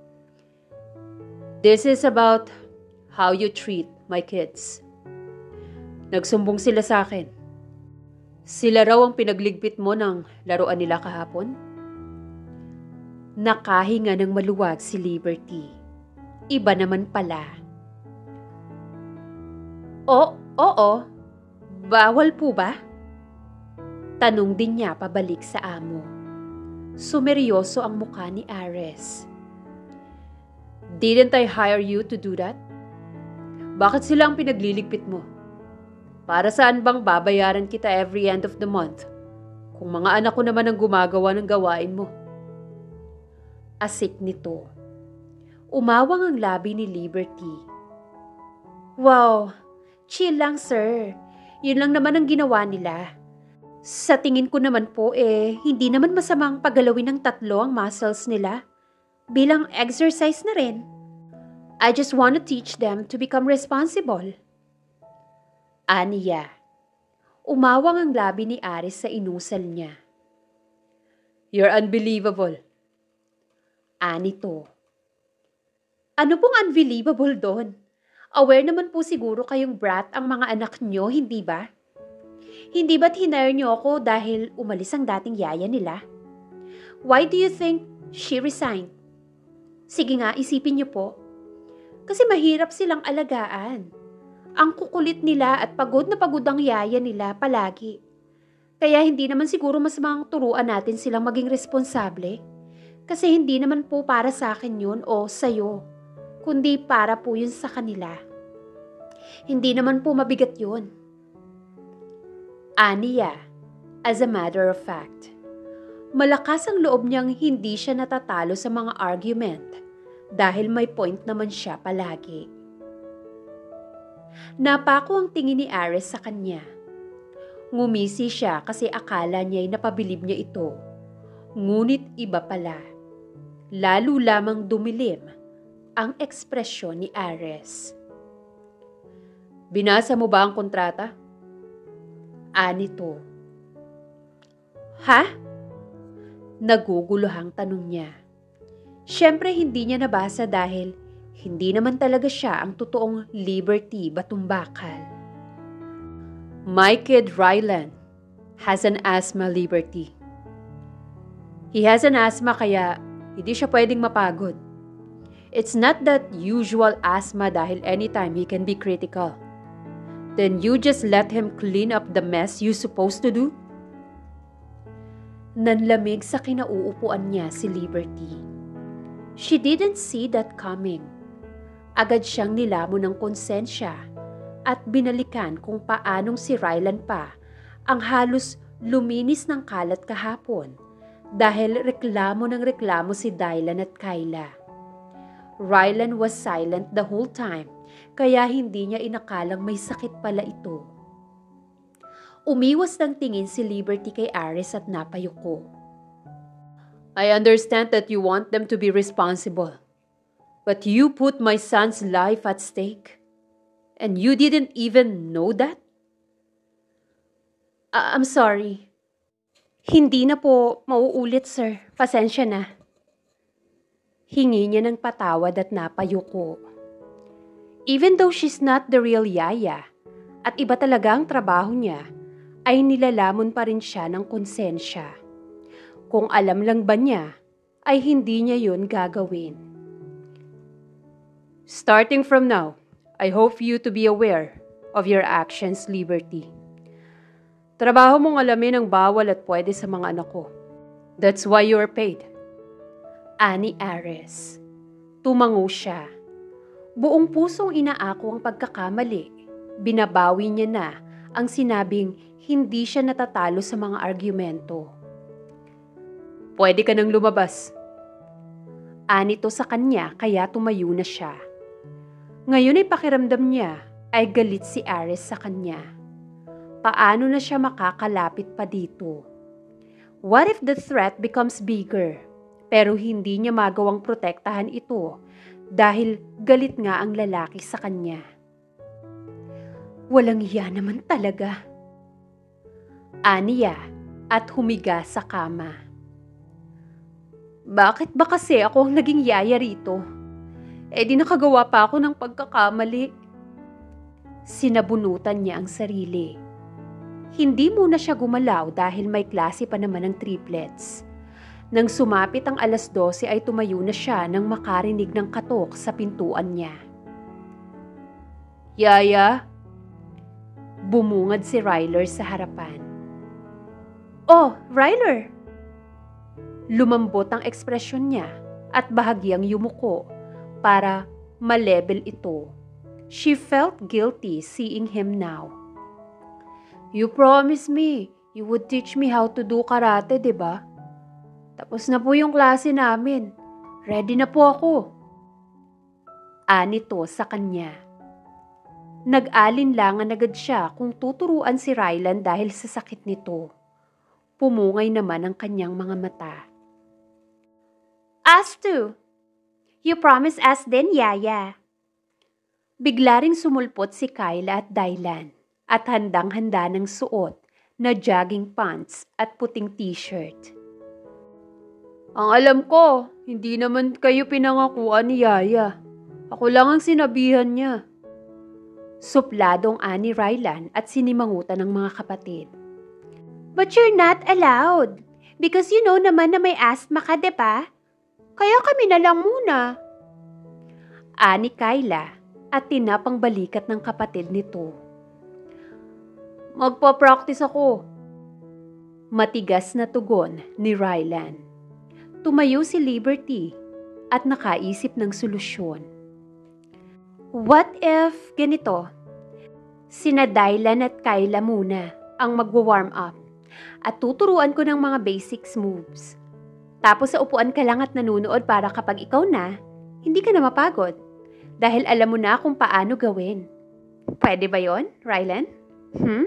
This is about how you treat my kids. Nagsumbong sila sa akin. Sila raw ang pinagligpit mo ng laruan nila kahapon? Nakahinga ng maluwag si Liberty. Iba naman pala. O, oo. Bawal po ba? Tanong din niya pabalik sa amo. Sumeryoso ang mukha ni Ares. Didn't I hire you to do that? Bakit sila ang pinagliligpit mo? Para saan bang babayaran kita every end of the month? Kung mga anak ko naman ang gumagawa ng gawain mo. Asik nito. Umawang ang labi ni Liberty. Wow, chill lang sir. Yun lang naman ang ginawa nila. Sa tingin ko naman po eh, hindi naman masamang paggalawin ng tatlo ang muscles nila. Bilang exercise na rin. I just want to teach them to become responsible. Aniya. Umawang ang labi ni Aris sa inusal niya. You're unbelievable. Anito. Ano pong unbelievable doon? Aware naman po siguro kayong brat ang mga anak nyo, hindi ba? Hindi ba't hinire nyo ako dahil umalis ang dating yaya nila? Why do you think she resigned? Sige nga, isipin nyo po. Kasi mahirap silang alagaan. Ang kukulit nila at pagod na pagod ang yaya nila palagi. Kaya hindi naman siguro masamang turuan natin silang maging responsable. Kasi hindi naman po para sa akin yun o sa'yo, kundi para po yun sa kanila. Hindi naman po mabigat yun. Aniya, as a matter of fact, malakas ang loob niyang hindi siya natatalo sa mga argument dahil may point naman siya palagi. Napako ang tingin ni Ares sa kanya. Ngumisi siya kasi akala niya'y napabilib niya ito. Ngunit iba pala. Lalo lamang dumilim ang ekspresyon ni Ares. Binasa mo ba ang kontrata? Anito. Ha? Naguguluhang tanong niya. Siyempre hindi niya nabasa dahil hindi naman talaga siya ang totoong Liberty Batumbakal. My kid Rylan has an asthma, Liberty. He has an asthma kaya hindi siya pwedeng mapagod. It's not that usual asthma dahil anytime he can be critical. Then you just let him clean up the mess you supposed to do? Nanlamig sa kinauupuan niya si Liberty. She didn't see that coming. Agad siyang nilamon ng konsensya at binalikan kung paanong si Rylan pa ang halos luminis ng kalat kahapon dahil reklamo ng reklamo si Dylan at Kyla. Rylan was silent the whole time kaya hindi niya inakalang may sakit pala ito. Umiwas ng tingin si Liberty kay Aris at napayuko. I understand that you want them to be responsible. But you put my son's life at stake? And you didn't even know that? Uh, I'm sorry. Hindi na po mauulit, sir. Pasensya na. Hingi niya ng patawad at napayuko. Even though she's not the real Yaya, at iba talaga ang trabaho niya, ay nilalamon pa rin siya ng konsensya. Kung alam lang ba niya, ay hindi niya yun gagawin. Starting from now, I hope you to be aware of your actions, Liberty. Trabaho mong alamin ang bawal at pwede sa mga anak ko. That's why you are paid. Ani Ares. Tumango siya. Buong pusong inaako ang pagkakamali. Binabawi niya na ang sinabing hindi siya natatalo sa mga argumento. Pwede ka nang lumabas. Anito sa kanya kaya tumayo na siya. Ngayon ay pakiramdam niya ay galit si Ares sa kanya. Paano na siya makakalapit pa dito? What if the threat becomes bigger? Pero hindi niya magawang protektahan ito dahil galit nga ang lalaki sa kanya. Walang iya naman talaga. Aniya at humiga sa kama. Bakit ba kasi ako ang naging yaya rito? Eh di nakagawa pa ako ng pagkakamali. Sinabunutan niya ang sarili. Hindi muna siya gumalaw dahil may klase pa naman ng triplets. Nang sumapit ang alas dose ay tumayo na siya nang makarinig ng katok sa pintuan niya. Yaya, Bumungad si Ryler sa harapan. "Oh, Ryler!" Lumambot ang ekspresyon niya at bahagyang yumuko para ma-level ito. She felt guilty seeing him now. "You promised me you would teach me how to do karate, di ba? Tapos na po yung klase namin. Ready na po ako." Anito sa kanya. Nag-alinlangan agad siya kung tuturuan si Rylan dahil sa sakit nito. Pumungay naman ang kanyang mga mata. "Us too. You promise us din, Yaya." Bigla ring sumulpot si Kyla at Dylan at handang-handa ng suot na jogging pants at puting t-shirt. "Ang alam ko, hindi naman kayo pinangakuan ni Yaya. Ako lang ang sinabihan niya." Supladong ani Rylan at sinimangutan ng mga kapatid. "But you're not allowed because you know naman na may asthma ka, diba? Kaya kami na lang muna." Ani Kyla at tinapang balikat ng kapatid nito. "Magpa-practice ako." Matigas na tugon ni Rylan. Tumayo si Liberty at nakaisip ng solusyon. "What if ganito? Sina Dylan at Kyla muna ang magwa-warm up at tuturuan ko ng mga basics moves. Tapos sa upuan ka lang at nanunood para kapag ikaw na, hindi ka na mapagod dahil alam mo na kung paano gawin. Pwede ba yon, Rylan? Hmm?"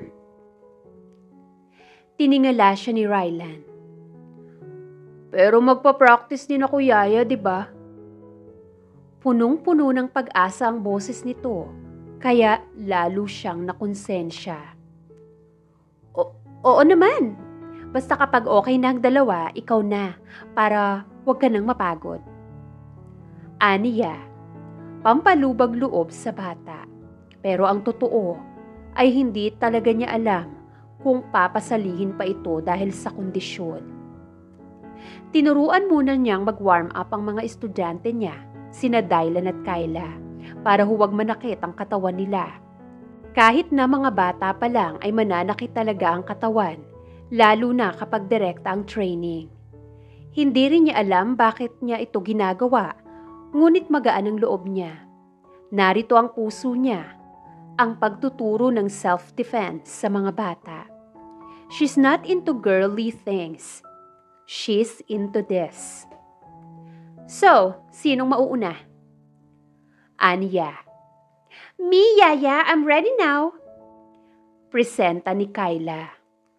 Tiningala siya ni Rylan. "Pero magpa-practice din ako, Yaya, di ba?" Punong-puno ng pag-asa ang boses nito, kaya lalo siyang nakonsensya. O- Oo naman. Basta kapag okay na ang dalawa, ikaw na, para huwag ka nang mapagod. Aniya, pampalubag loob sa bata. Pero ang totoo ay hindi talaga niya alam kung papasalihin pa ito dahil sa kondisyon. Tinuruan muna niyang mag-warm up ang mga estudyante niya, sina Dylan at Kyla, para huwag manakit ang katawan nila. Kahit na mga bata pa lang ay mananakit talaga ang katawan, lalo na kapag direkta ang training. Hindi rin niya alam bakit niya ito ginagawa, ngunit magaan ang loob niya. Narito ang puso niya, ang pagtuturo ng self-defense sa mga bata. She's not into girly things. She's into this. "So, sinong mauuna?" Aniya. "Me, Yaya, I'm ready now." Presenta ni Kyla.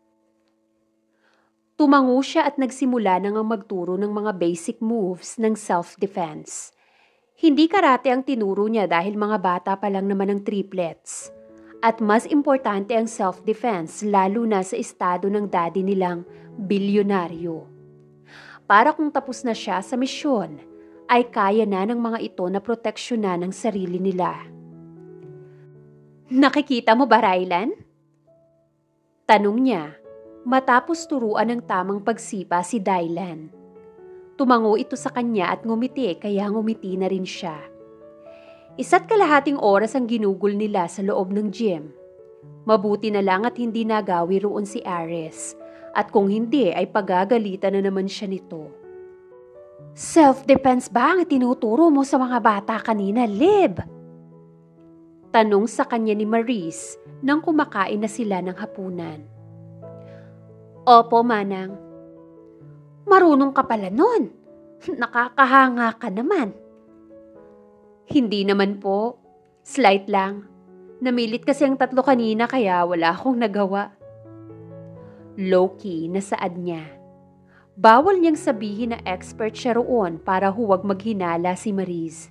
Tumango siya at nagsimula na ngang magturo ng mga basic moves ng self-defense. Hindi karate ang tinuro niya dahil mga bata pa lang naman ang triplets. At mas importante ang self-defense lalo na sa estado ng daddy nilang bilyonaryo. Para kung tapos na siya sa misyon, ay kaya na ng mga ito na proteksyonan ang sarili nila. "Nakikita mo ba, Rylan?" Tanong niya, matapos turuan ng tamang pagsipa si Dylan. Tumango ito sa kanya at ngumiti kaya ngumiti na rin siya. Isa't kalahating oras ang ginugol nila sa loob ng gym. Mabuti na lang at hindi nagawi roon si Ares, at kung hindi ay pagagalitan na naman siya nito. "Self-defense ba ang tinuturo mo sa mga bata kanina, Lib?" Tanong sa kanya ni Maris nang kumakain na sila ng hapunan. "Opo, Manang." "Marunong ka pala nun. Nakakahanga ka naman." "Hindi naman po. Slight lang. Namilit kasi ang tatlo kanina kaya wala akong nagawa." Low-key na saad niya. Bawal niyang sabihin na expert siya roon para huwag maghinala si Maris.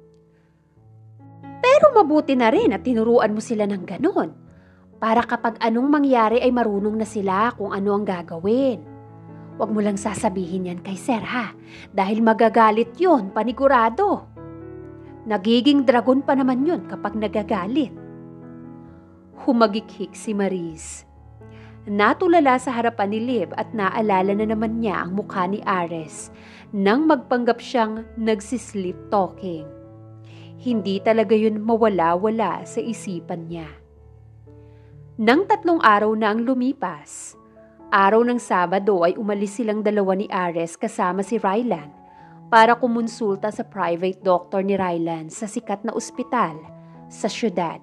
"Pero mabuti na rin at tinuruan mo sila ng ganon. Para kapag anong mangyari ay marunong na sila kung ano ang gagawin. Huwag mo lang sasabihin yan kay Sir ha, dahil magagalit yun, panigurado. Nagiging dragon pa naman yun kapag nagagalit." Humagikhik si Maris. Natulala sa harapan ni Lib at naalala na naman niya ang mukha ni Ares nang magpanggap siyang nagsisleep talking. Hindi talaga yun mawala-wala sa isipan niya. Nang tatlong araw na ang lumipas, araw ng Sabado ay umalis silang dalawa ni Ares kasama si Rylan para kumonsulta sa private doctor ni Rylan sa sikat na ospital sa syudad.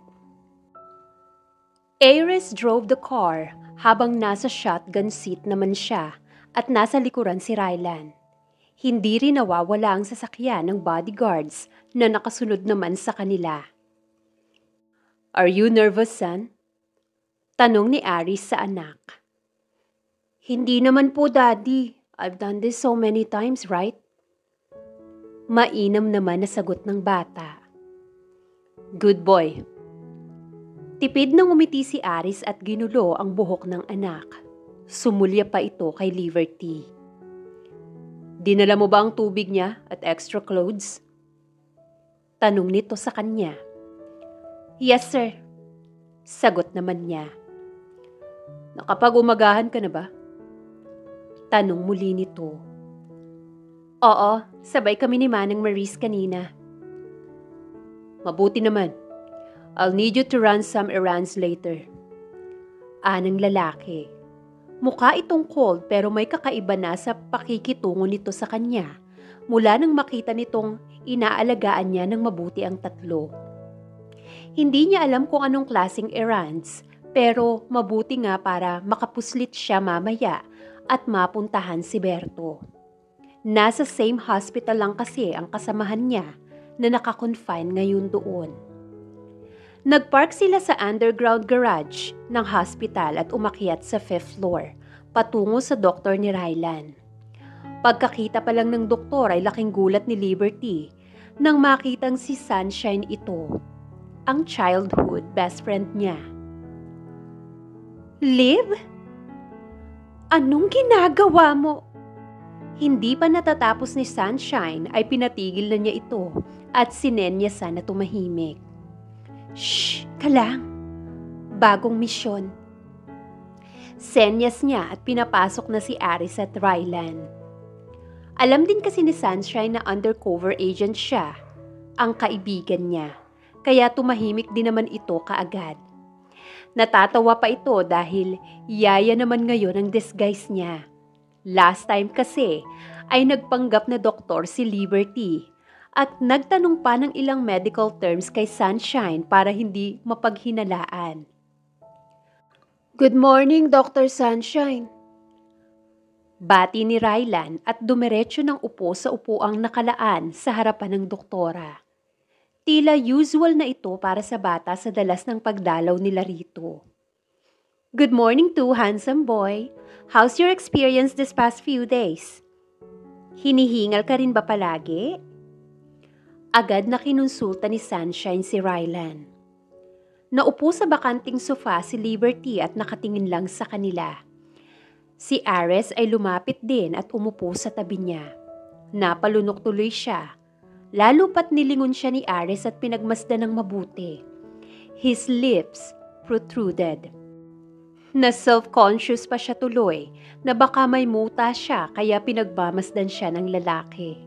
Ares drove the car habang nasa shotgun seat naman siya at nasa likuran si Rylan. Hindi rin nawawala ang sasakyan ng bodyguards na nakasunod naman sa kanila. "Are you nervous, son?" Tanong ni Aris sa anak. "Hindi naman po, Daddy. I've done this so many times, right?" Mainam naman na sagot ng bata. "Good boy." Tipid nang umiti si Aris at ginulo ang buhok ng anak. Sumulya pa ito kay Liberty. "Dinala mo ba ang tubig niya at extra clothes?" Tanong nito sa kanya. "Yes, sir." Sagot naman niya. "Nakapag-umagahan ka na ba?" Tanong muli nito. "Oo, sabay kami ni Manang Maris kanina." "Mabuti naman. I'll need you to run some errands later." Anang lalaki. Mukha itong cold pero may kakaiba na sa pakikitungo nito sa kanya mula nang makita nitong inaalagaan niya ng mabuti ang tatlo. Hindi niya alam kung anong klaseng errands pero mabuti nga para makapuslit siya mamaya at mapuntahan si Berto. Nasa same hospital lang kasi ang kasamahan niya na nakakonfine ngayon doon. Nagpark sila sa underground garage ng hospital at umakyat sa fifth floor, patungo sa doktor ni Rylan. Pagkakita pa lang ng doktor ay laking gulat ni Liberty nang makitang si Sunshine ito, ang childhood best friend niya. "Lib? Anong ginagawa mo?" Hindi pa natatapos ni Sunshine ay pinatigil na niya ito at sinenyasan na tumahimik. "Shh, ka lang. Bagong misyon." Senyas niya at pinapasok na si Aris at Rylan. Alam din kasi ni Sunshine na undercover agent siya, ang kaibigan niya, kaya tumahimik din naman ito kaagad. Natatawa pa ito dahil Yaya naman ngayon ang disguise niya. Last time kasi ay nagpanggap na doktor si Liberty at nagtanong pa ng ilang medical terms kay Sunshine para hindi mapaghinalaan. "Good morning, Doctor Sunshine." Bati ni Rylan at dumiretso ng upo sa upuang nakalaan sa harapan ng doktora. Tila usual na ito para sa bata sa dalas ng pagdalaw nila rito. "Good morning too, handsome boy. How's your experience this past few days? Hinihingal ka rin ba palagi?" Agad na kinonsulta ni Sunshine si Rylan. Naupo sa bakanting sofa si Liberty at nakatingin lang sa kanila. Si Ares ay lumapit din at umupo sa tabi niya. Napalunok tuloy siya. Lalo pat nilingon siya ni Ares at pinagmasdan ng mabuti. His lips protruded. Na self-conscious pa siya tuloy na baka may muta siya kaya pinagmamasdan siya ng lalaki.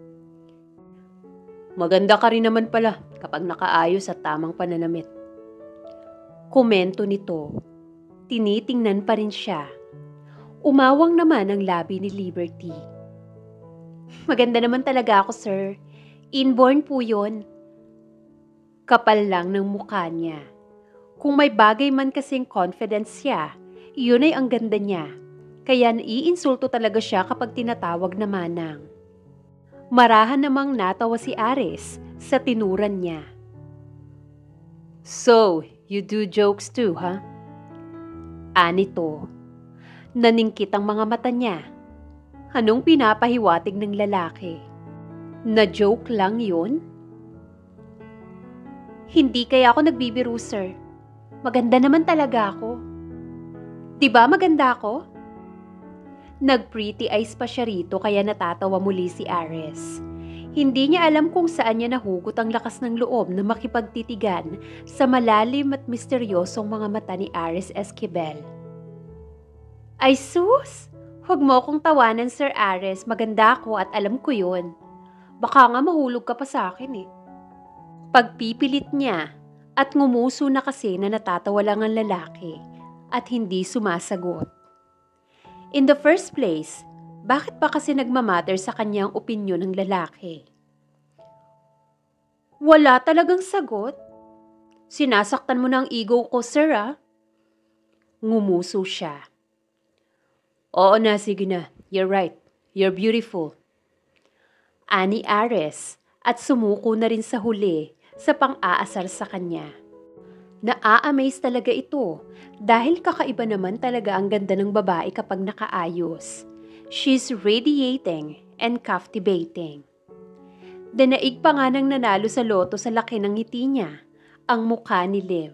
"Maganda ka rin naman pala kapag nakaayos at tamang pananamit." Komento nito. Tinitingnan pa rin siya. Umawang naman ang labi ni Liberty. "Maganda naman talaga ako, sir. Inborn po yun." Kapal lang ng mukha niya. Kung may bagay man kasing confidence siya, iyon ay ang ganda niya. Kaya naiinsulto talaga siya kapag tinatawag na manang. Marahan namang natawa si Ares sa tinuran niya. "So, you do jokes too, huh?" Anito. Naningkit ang mga mata niya. Anong pinapahiwatig ng lalaki? Na joke lang yun? "Hindi kaya ako nagbibiro, sir. Maganda naman talaga ako." "Diba maganda ako?" Nag-pretty eyes pa siya rito kaya natatawa muli si Ares. Hindi niya alam kung saan niya nahugot ang lakas ng loob na makipagtitigan sa malalim at misteryosong mga mata ni Ares Esquivel. "Ay sus! Huwag mo akong tawanan, Sir Ares. Maganda ako at alam ko yun. Baka nga mahulog ka pa sa akin eh." Pagpipilit niya At ngumuso na kasi na natatawa lang ang lalaki at hindi sumasagot. In the first place, bakit ba kasi nagmamatter sa kanyang opinyon ng lalaki? Wala talagang sagot. Sinasaktan mo ng ego ko, sir, ah. Ngumuso siya. Oo na, sige na. You're right. You're beautiful. Ani Ares at sumuko na rin sa huli sa pang-aasar sa kanya. Naa-amaze talaga ito dahil kakaiba naman talaga ang ganda ng babae kapag nakaayos. She's radiating and captivating. Danaig pa nga nang nanalo sa loto sa laki ng ngiti niya, ang mukha ni Liv.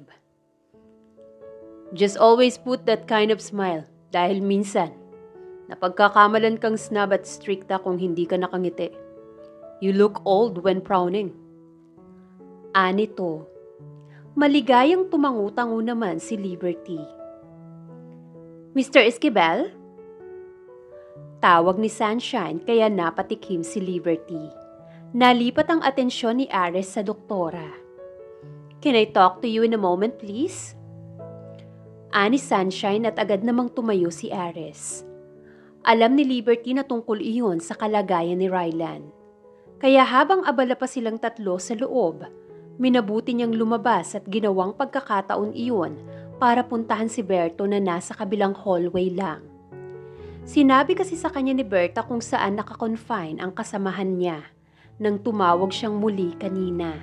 Just always put that kind of smile dahil minsan, napagkakamalan kang snub at stricta kung hindi ka nakangiti. You look old when frowning. Anito, maligayang tumangutango naman si Liberty. Mister Esquivel? Tawag ni Sunshine kaya napatikim si Liberty. Nalipat ang atensyon ni Ares sa doktora. Can I talk to you in a moment, please? Ani Sunshine at agad namang tumayo si Ares. Alam ni Liberty na tungkol iyon sa kalagayan ni Rylan. Kaya habang abala pa silang tatlo sa loob, minabuti niyang lumabas at ginawang pagkakataon iyon para puntahan si Berto na nasa kabilang hallway lang. Sinabi kasi sa kanya ni Berta kung saan nakakonfine ang kasamahan niya nang tumawag siyang muli kanina.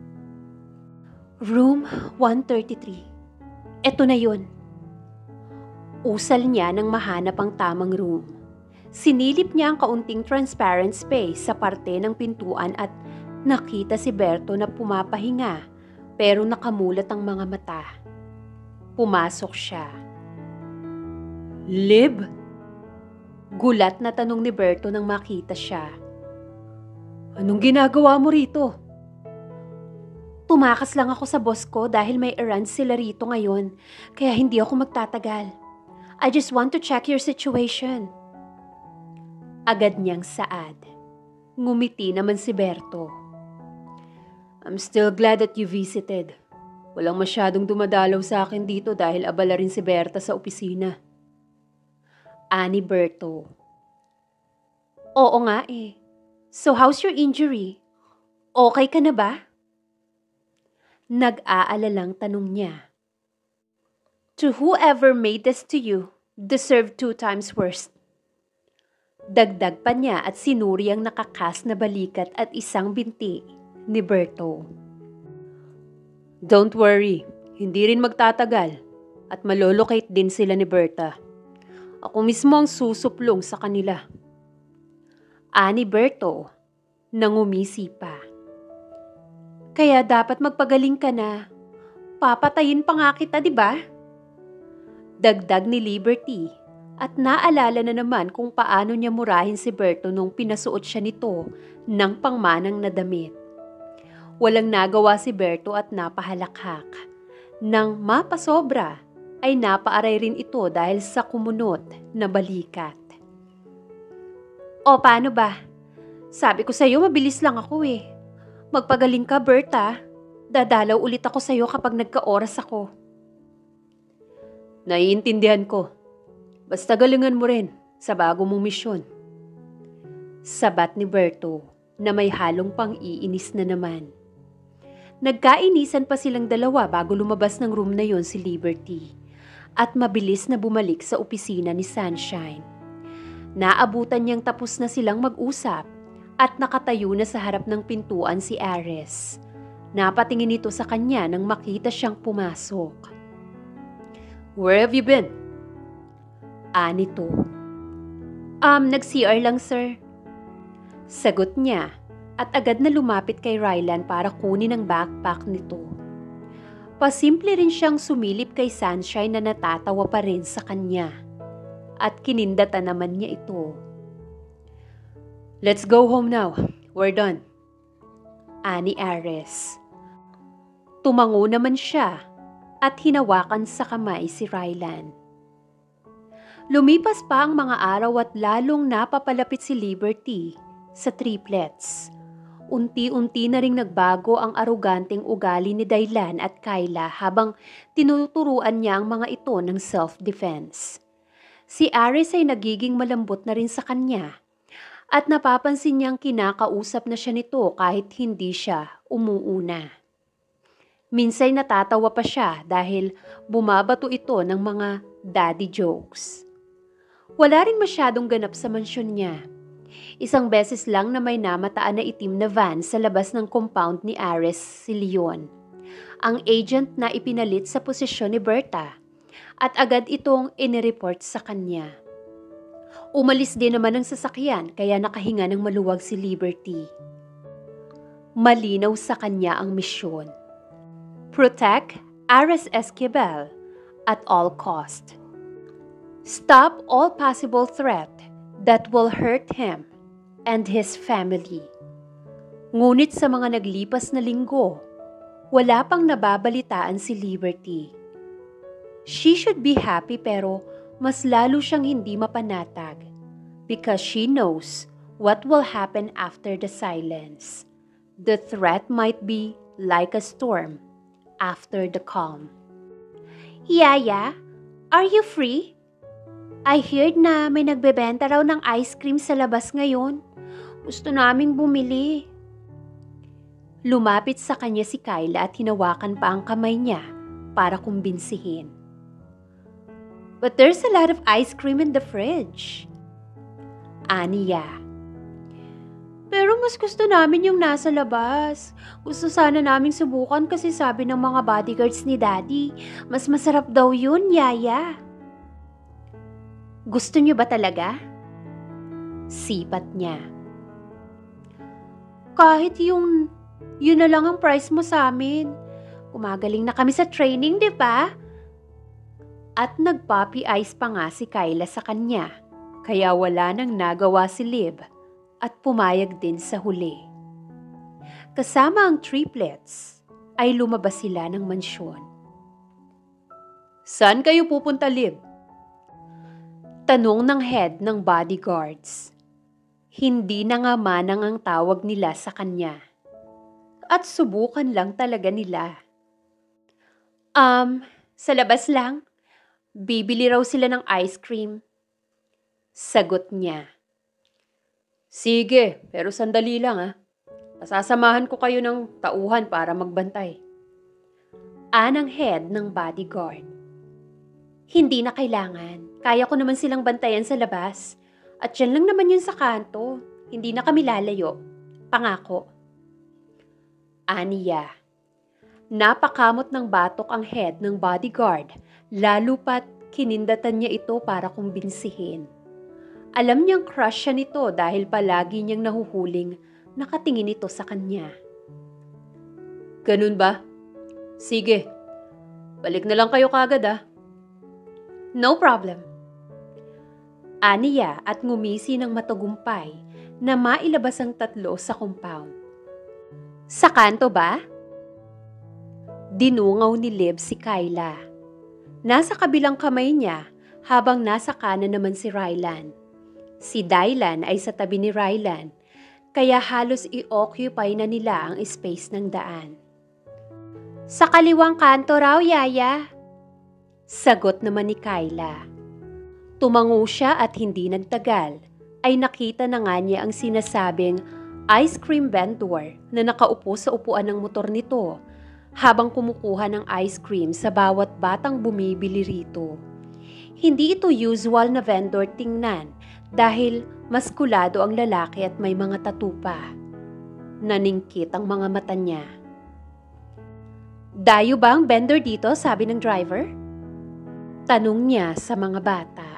Room one thirty-three. Eto na yun. Usal niya nang mahanap ang tamang room. Sinilip niya ang kaunting transparent space sa parte ng pintuan at nakita si Berto na pumapahinga pero nakamulat ang mga mata. Pumasok siya. Lib? Gulat na tanong ni Berto nang makita siya. Anong ginagawa mo rito? Tumakas lang ako sa boss ko dahil may errands sila rito ngayon kaya hindi ako magtatagal. I just want to check your situation. Agad niyang saad. Ngumiti naman si Berto. I'm still glad that you visited. Walang masyadong dumadalaw sa akin dito dahil abala rin si Berta sa opisina. Ani Berto. Oo nga eh. So how's your injury? Okay ka na ba? Nag-aalalang tanong niya. To whoever made this to you, deserve two times worse. Dagdag pa niya at sinuri ang nakakas na balikat at isang binti ni Berto. Don't worry, hindi rin magtatagal at malolocate din sila ni Berta. Ako mismo ang susuplong sa kanila. Ani Berto, nangumisi pa. Kaya dapat magpagaling ka na. Papatayin pa nga kita, di ba? Dagdag ni Liberty at naalala na naman kung paano niya murahin si Berto nung pinasuot siya nito ng pangmanang na damit. Walang nagawa si Berto at napahalakhak. Nang mapasobra, ay napaaray rin ito dahil sa kumunot na balikat. O paano ba? Sabi ko sa'yo mabilis lang ako eh. Magpagaling ka, Berta. Dadalaw ulit ako sa'yo kapag nagka-oras ako. Naiintindihan ko. Basta galingan mo rin sa bago mong misyon. Sabat ni Berto na may halong pang-iinis na naman. Nagkainisan pa silang dalawa bago lumabas ng room na yon si Liberty at mabilis na bumalik sa opisina ni Sunshine. Naabutan niyang tapos na silang mag-usap at nakatayo na sa harap ng pintuan si Ares. Napatingin ito sa kanya nang makita siyang pumasok. Where have you been? Anito. Um, nag-C R lang, sir. Sagot niya at agad na lumapit kay Rylan para kunin ang backpack nito. Pasimple rin siyang sumilip kay Sunshine na natatawa pa rin sa kanya. At kinindata naman niya ito. Let's go home now. We're done. Ani Ares. Tumango naman siya at hinawakan sa kamay si Rylan. Lumipas pa ang mga araw at lalong napapalapit si Liberty sa triplets. unti-unti na ring nagbago ang aroganteng ugali ni Daylan at Kyla habang tinuturuan niya ang mga ito ng self-defense. Si Aris ay nagiging malambot na rin sa kanya at napapansin niyang kinakausap na siya nito kahit hindi siya umuuna. Minsay natatawa pa siya dahil bumabato ito ng mga daddy jokes. Wala rin masyadong ganap sa mansyon niya. Isang beses lang na may namataan na itim na van sa labas ng compound ni Ares si Leon, ang agent na ipinalit sa posisyon ni Berta, at agad itong inireport sa kanya. Umalis din naman ang sasakyan kaya nakahinga ng maluwag si Liberty. Malinaw sa kanya ang misyon. Protect Ares Esquivel at all cost. Stop all possible threat that will hurt him and his family. Ngunit sa mga naglipas na linggo, wala pang nababalitaan si Liberty. She should be happy pero mas lalo siyang hindi mapanatag because she knows what will happen after the silence. The threat might be like a storm after the calm. Yaya, are you free? I heard na may nagbebenta raw ng ice cream sa labas ngayon. Gusto naming bumili. Lumapit sa kanya si Kyla at hinawakan pa ang kamay niya para kumbinsihin. But there's a lot of ice cream in the fridge. Aniya. Pero mas gusto namin yung nasa labas. Gusto sana naming subukan kasi sabi ng mga bodyguards ni Daddy, mas masarap daw yun, Yaya. Gusto niyo ba talaga? Sipat niya. Kahit yung, yun na lang ang price mo sa amin. Gumagaling na kami sa training, di ba? At nagpapi ice pa nga si Kyla sa kanya, kaya wala nang nagawa si Lib at pumayag din sa huli. Kasama ang triplets ay lumabas sila ng mansyon. Saan kayo pupunta, Lib? Tanong ng head ng bodyguards. Hindi na nga manang ang tawag nila sa kanya. At subukan lang talaga nila. Um, sa labas lang. Bibili raw sila ng ice cream. Sagot niya. Sige, pero sandali lang ah. Pasasamahan ko kayo ng tauhan para magbantay. Anang head ng bodyguard. Hindi na kailangan. Kaya ko naman silang bantayan sa labas. At yan lang naman yun sa kanto. Hindi na kami lalayo. Pangako. Aniya. Napakamot ng batok ang head ng bodyguard, lalo pat kinindatan niya ito para kumbinsihin. Alam niyang crush siya nito dahil palagi niyang nahuhuling nakatingin ito sa kanya. Ganun ba? Sige. Balik na lang kayo kagad ah. No problem. Aniya at ngumisi ng matagumpay na mailabas ang tatlo sa compound. Sa kanto ba? Dinungaw ni Lib si Kyla. Nasa kabilang kamay niya habang nasa kanan naman si Rylan. Si Dylan ay sa tabi ni Rylan kaya halos i-occupy na nila ang space ng daan. Sa kaliwang kanto raw, Yaya. Sagot naman ni Kyla. Tumango siya at hindi nagtagal ay nakita na nga niya ang sinasabing ice cream vendor na nakaupo sa upuan ng motor nito habang kumukuha ng ice cream sa bawat batang bumibili rito. Hindi ito usual na vendor tingnan dahil maskulado ang lalaki at may mga tattoo pa. Naningkit ang mga mata niya. Dayo ba ang vendor dito, sabi ng driver? Tanong niya sa mga bata.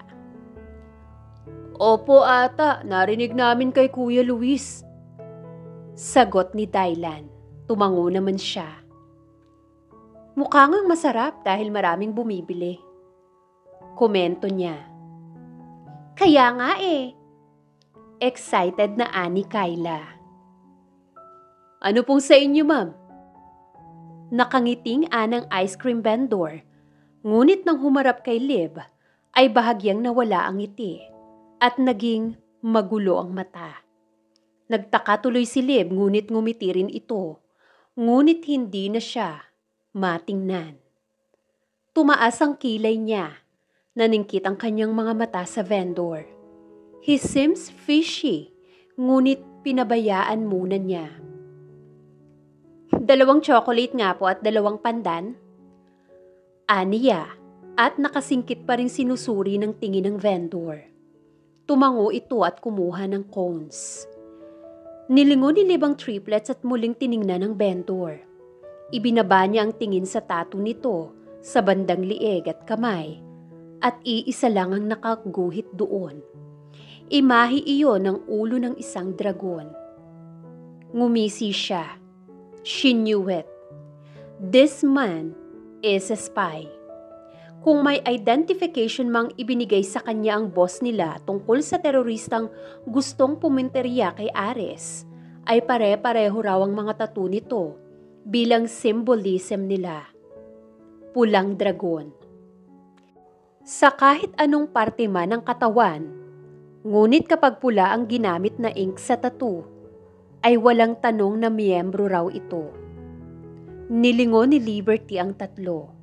Opo ata, narinig namin kay Kuya Luis. Sagot ni Dylan. Tumango naman siya. Mukhang ang masarap dahil maraming bumibili. Komento niya. Kaya nga eh. Excited na ani Kyla. Ano pong sa inyo, ma'am? Nakangiting anang ice cream vendor, ngunit nang humarap kay Lib, ay bahagyang nawala ang ngiti at naging magulo ang mata. Nagtaka tuloy si Lib ngunit ngumiti rin ito. Ngunit hindi na siya matingnan. Tumaas ang kilay niya. Naningkit ang kanyang mga mata sa vendor. He seems fishy, ngunit pinabayaan muna niya. Dalawang chocolate nga po at dalawang pandan. Aniya, at nakasingkit pa rin sinusuri ng tingin ng vendor. Tumango ito at kumuha ng cones. Nilingon ni Lib ang triplets at muling tiningnan ng vendor. Ibinaba niya ang tingin sa tattoo nito sa bandang lieg at kamay at iisa lang ang nakaguhit doon. Imahe iyon ng ulo ng isang dragon. Ngumisi siya. She knew it. This man is a spy. Kung may identification mang ibinigay sa kanya ang boss nila tungkol sa teroristang gustong puminteriya kay Ares, ay pare-pareho raw ang mga tattoo nito bilang symbolism nila. Pulang dragon. Sa kahit anong parte man ng katawan, ngunit kapag pula ang ginamit na ink sa tattoo, ay walang tanong na miyembro raw ito. Nilingon ni Liberty ang tatlo.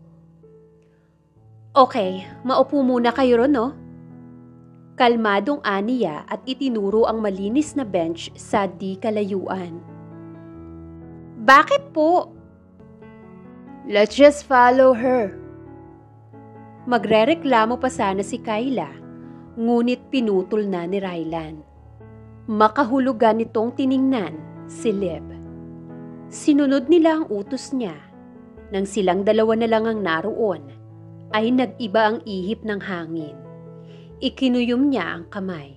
Okay, maupo muna kayo ron, no? Kalmadong aniya at itinuro ang malinis na bench sa di kalayuan. Bakit po? Let's just follow her. Magrereklamo pa sana si Kayla, ngunit pinutol na ni Rylan. Makahulugan nitong tiningnan si Lib. Sinunod nila ang utos niya. Nang silang dalawa na lang ang naroon, ay nag-iba ang ihip ng hangin. Ikinuyom niya ang kamay.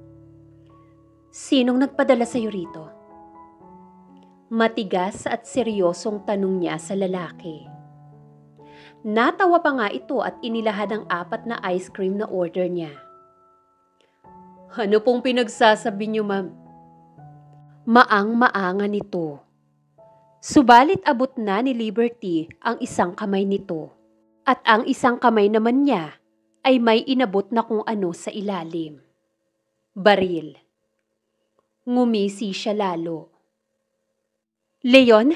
Sinong nagpadala sa'yo rito? Matigas at seryosong tanong niya sa lalaki. Natawa pa nga ito at inilahad ang apat na ice cream na order niya. Ano pong pinagsasabi niyo, ma'am? Maang-maangan nito. Subalit abot na ni Liberty ang isang kamay nito. At ang isang kamay naman niya ay may inabot na kung ano sa ilalim. Baril. Ngumisi siya lalo. Leon?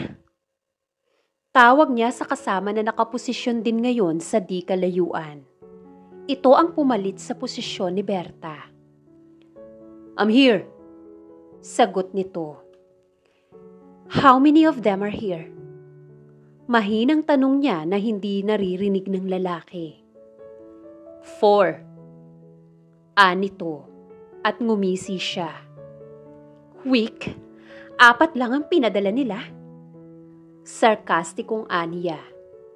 Tawag niya sa kasama na nakaposisyon din ngayon sa di kalayuan. Ito ang pumalit sa posisyon ni Berta. I'm here. Sagot nito. How many of them are here? Mahinang tanong niya na hindi naririnig ng lalaki. Four. Anito. At ngumisi siya. Weak. Apat lang ang pinadala nila. Sarkastikong aniya.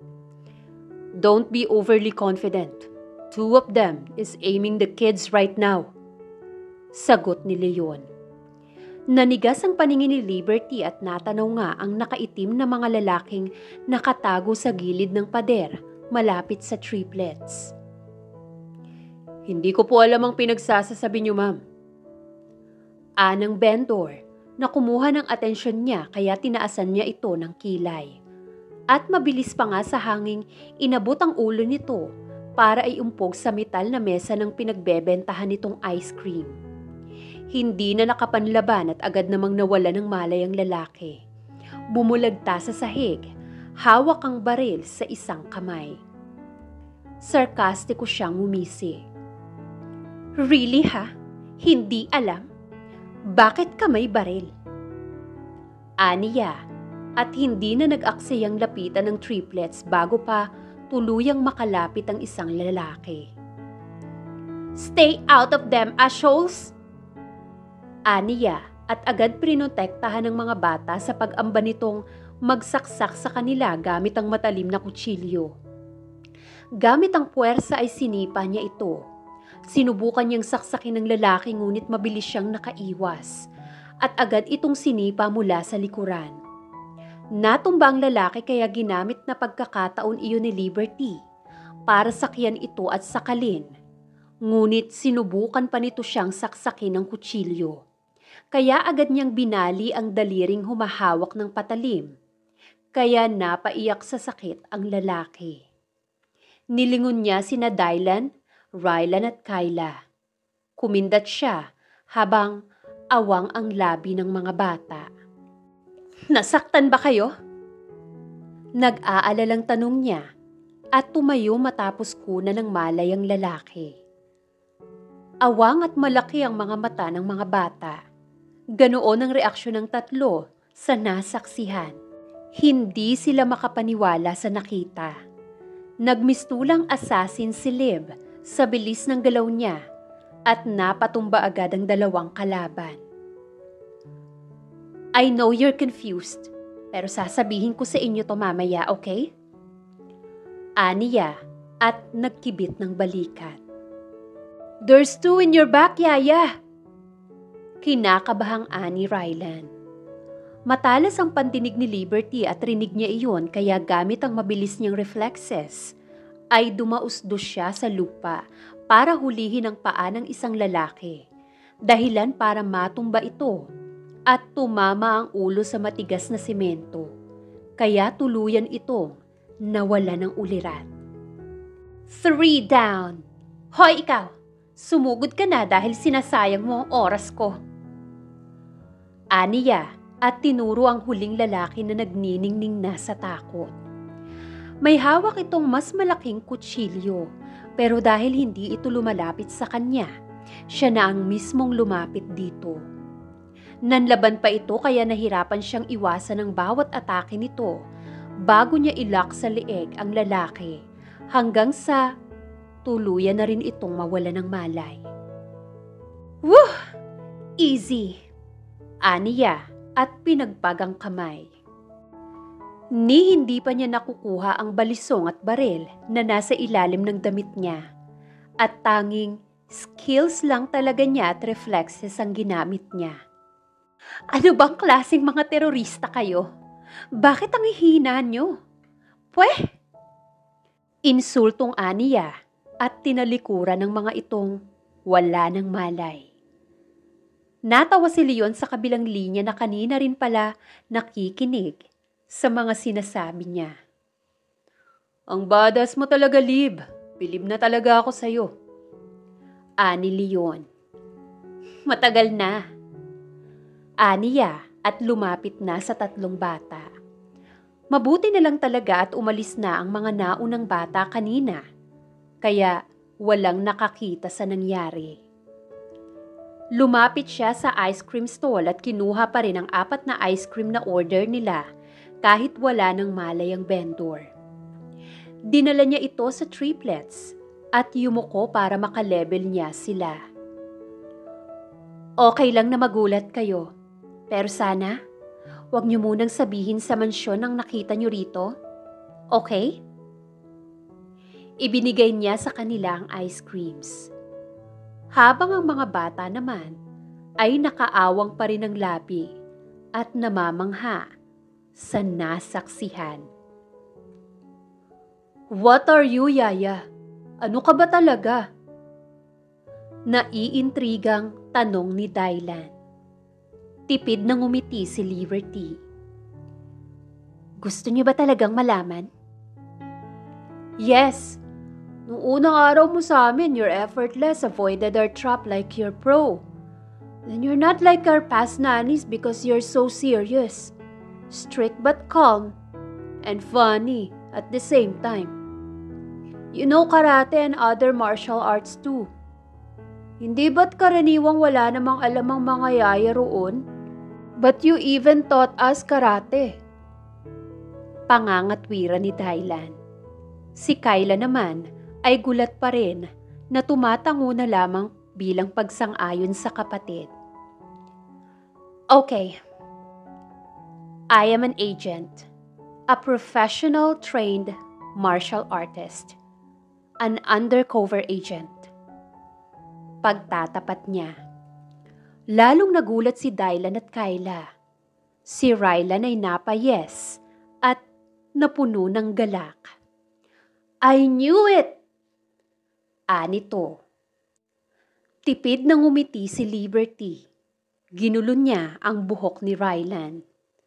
Don't be overly confident. Two of them is aiming the kids right now. Sagot ni Leon. Nanigas ang paningin ni Liberty at natanaw nga ang nakaitim na mga lalaking nakatago sa gilid ng pader malapit sa triplets. Hindi ko po alam ang pinagsasasabi niyo, ma'am. Anang vendor na kumuha ng atensyon niya kaya tinaasan niya ito ng kilay. At mabilis pa nga sa hanging inabot ang ulo nito para ay umpog sa metal na mesa ng pinagbebentahan nitong ice cream. Hindi na nakapanlaban at agad namang nawala ng malay ang lalaki. Bumulagta sa sahig, hawak ang baril sa isang kamay. Sarkastiko siyang umisi. Really ha? Hindi alam? Bakit ka may baril? Aniya, at hindi na nag-aksayang lapitan ng triplets bago pa tuluyang makalapit ang isang lalaki. Stay out of them, assholes! Aniya at agad prinotektahan ng mga bata sa pag-amba nitong magsaksak sa kanila gamit ang matalim na kutsilyo. Gamit ang puwersa ay sinipa niya ito. Sinubukan niyang saksakin ng lalaki ngunit mabilis siyang nakaiwas at agad itong sinipa mula sa likuran. Natumba ang lalaki kaya ginamit na pagkakataon iyon ni Liberty para sakyan ito at sakalin. Ngunit sinubukan pa nito siyang saksakin ng kutsilyo. Kaya agad niyang binali ang daliring humahawak ng patalim. Kaya napaiyak sa sakit ang lalaki. Nilingon niya sina Dylan, Rylan at Kayla. Kumindat siya habang Awang ang labi ng mga bata. Nasaktan ba kayo? Nag-aalalang tanong niya at tumayo matapos kunan ng malay ang lalaki. Awang at malaki ang mga mata ng mga bata. Ganoon ang reaksyon ng tatlo sa nasaksihan. Hindi sila makapaniwala sa nakita. Nagmistulang assassin si Lib sa bilis ng galaw niya at napatumba agad ang dalawang kalaban. I know you're confused, pero sasabihin ko sa inyo to mamaya, okay? Aniya at nagkibit ng balikat. There's two in your back, Yaya! Kinakabahang ani Rylan. Matalas ang pandinig ni Liberty at rinig niya iyon kaya gamit ang mabilis niyang reflexes ay dumausdos siya sa lupa para hulihin ang paa ng isang lalaki. Dahilan para matumba ito at tumama ang ulo sa matigas na semento. Kaya tuluyan itong nawala ng ulirat. Three down! Hoy ikaw! Sumugod ka na dahil sinasayang mo ang oras ko. Aniya at tinuro ang huling lalaki na nagniningning na sa takot. May hawak itong mas malaking kutsilyo pero dahil hindi ito lumalapit sa kanya, siya na ang mismong lumapit dito. Nanlaban pa ito kaya nahirapan siyang iwasan ang bawat atake nito bago niya ilak sa leeg ang lalaki hanggang sa tuluyan na rin itong mawala ng malay. Woo! Easy! Aniya at pinagpag ang kamay. Ni hindi pa niya nakukuha ang balisong at baril na nasa ilalim ng damit niya at tanging skills lang talaga niya at reflexes ang ginamit niya. Ano bang klaseng mga terorista kayo? Bakit ang hihina nyo? Pweh! Insultong aniya at tinalikuran ng mga itong wala ng malay. Natawa si Leon sa kabilang linya na kanina rin pala nakikinig sa mga sinasabi niya. Ang badass mo talaga, Lib. Bilib na talaga ako sa'yo. Ani Leon. Matagal na. Aniya at lumapit na sa tatlong bata. Mabuti na lang talaga at umalis na ang mga naunang bata kanina. Kaya walang nakakita sa nangyari. Lumapit siya sa ice cream stall at kinuha pa rin ang apat na ice cream na order nila kahit wala ng malay ang vendor. Dinala niya ito sa triplets at yumuko para makalabel niya sila. Okay lang na magulat kayo. Pero sana, huwag niyo munang sabihin sa mansyon ang nakita niyo rito. Okay? Ibinigay niya sa kanila ang ice creams. Habang ang mga bata naman ay nakaawang pa rin ng labi at namamangha sa nasaksihan. What are you, Yaya? Ano ka ba talaga? Naiintrigang tanong ni Dylan. Tipid na ngumiti si Liberty. Gusto niyo ba talagang malaman? Yes. Nung unang araw mo sa amin, you're effortless, avoided our trap like you're pro. Then you're not like our past nannies because you're so serious. Strict but calm. And funny at the same time. You know karate and other martial arts too. Hindi ba't karaniwang wala namang alam ang mga yaya roon? But you even taught us karate. Pangangatwira ni Dylan. Si Kyla naman ay gulat pa rin na tumatango na lamang bilang pagsang-ayon sa kapatid. Okay. I am an agent. A professional trained martial artist. An undercover agent. Pagtatapat niya. Lalong nagulat si Dylan at Kyla. Si Rylan ay napayes at napuno ng galak. I knew it! Anito. Tipid na ngumiti si Liberty. Ginulo niya ang buhok ni Rylan.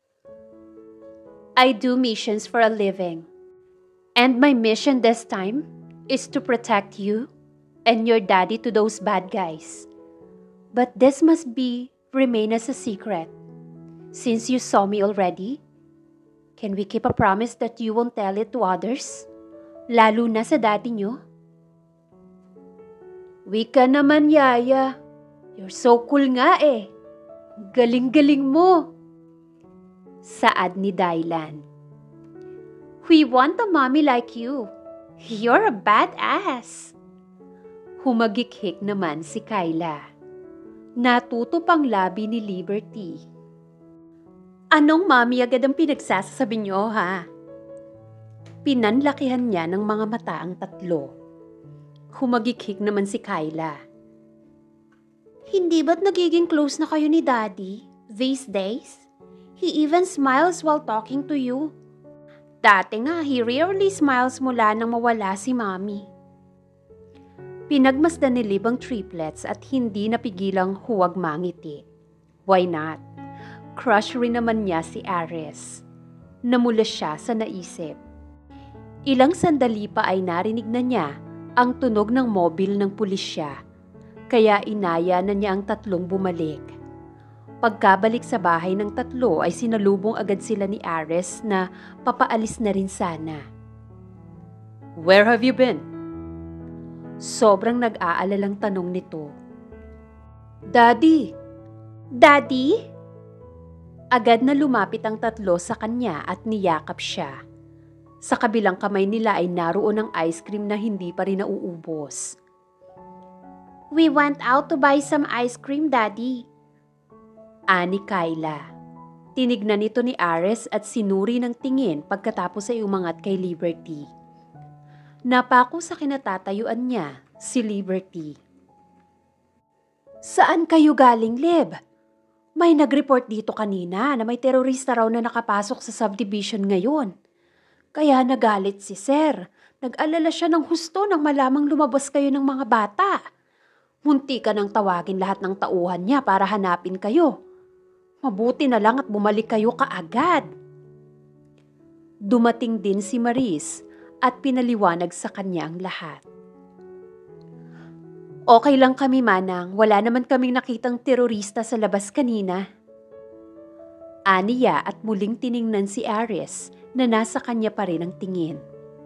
I do missions for a living. And my mission this time is to protect you and your daddy to those bad guys. But this must be remain as a secret. Since you saw me already, can we keep a promise that you won't tell it to others? Lalo na sa daddy nyo? Wika naman, Yaya. You're so cool nga eh. Galing-galing mo. Saad ni Dylan. We want a mommy like you. You're a badass. Humagikhik naman si Kyla. Natuto pang labi ni Liberty. Anong mommy agad ang pinagsasasabi nyo, ha? Pinanlakihan niya ng mga mata ang tatlo. Humagikhik naman si Kyla. Hindi ba't nagiging close na kayo ni Daddy these days? He even smiles while talking to you. Dati nga, he rarely smiles mula nang mawala si Mommy. Pinagmasdan ni Lib ang triplets at hindi napigilang huwag mangiti. Why not? Crush rin naman niya si Ares. Namula siya sa naisip. Ilang sandali pa ay narinig na niya ang tunog ng mobil ng pulisya, kaya inaya na niya ang tatlong bumalik. Pagkabalik sa bahay ng tatlo ay sinalubong agad sila ni Ares na papaalis na rin sana. Where have you been? Sobrang nag-aalalang tanong nito. Daddy! Daddy? Agad na lumapit ang tatlo sa kanya at niyakap siya. Sa kabilang kamay nila ay naroon ang ice cream na hindi pa rin nauubos. We went out to buy some ice cream, Daddy. Ani Kyla. Tinignan nito ni Ares at sinuri ng tingin pagkatapos ay umangat kay Liberty. Napako sa kinatatayuan niya, si Liberty. Saan kayo galing, Lib? May nag-report dito kanina na may terorista raw na nakapasok sa subdivision ngayon. Kaya nagalit si Sir. Nag-alala siya ng husto nang malamang lumabas kayo ng mga bata. Munti ka nang tawagin lahat ng tauhan niya para hanapin kayo. Mabuti na lang at bumalik kayo kaagad. Dumating din si Maris at pinaliwanag sa kanya ang lahat. Okay lang kami, Manang. Wala naman kaming nakitang terorista sa labas kanina. Aniya at muling tiningnan si Ares na nasa kanya pa rin ang tingin.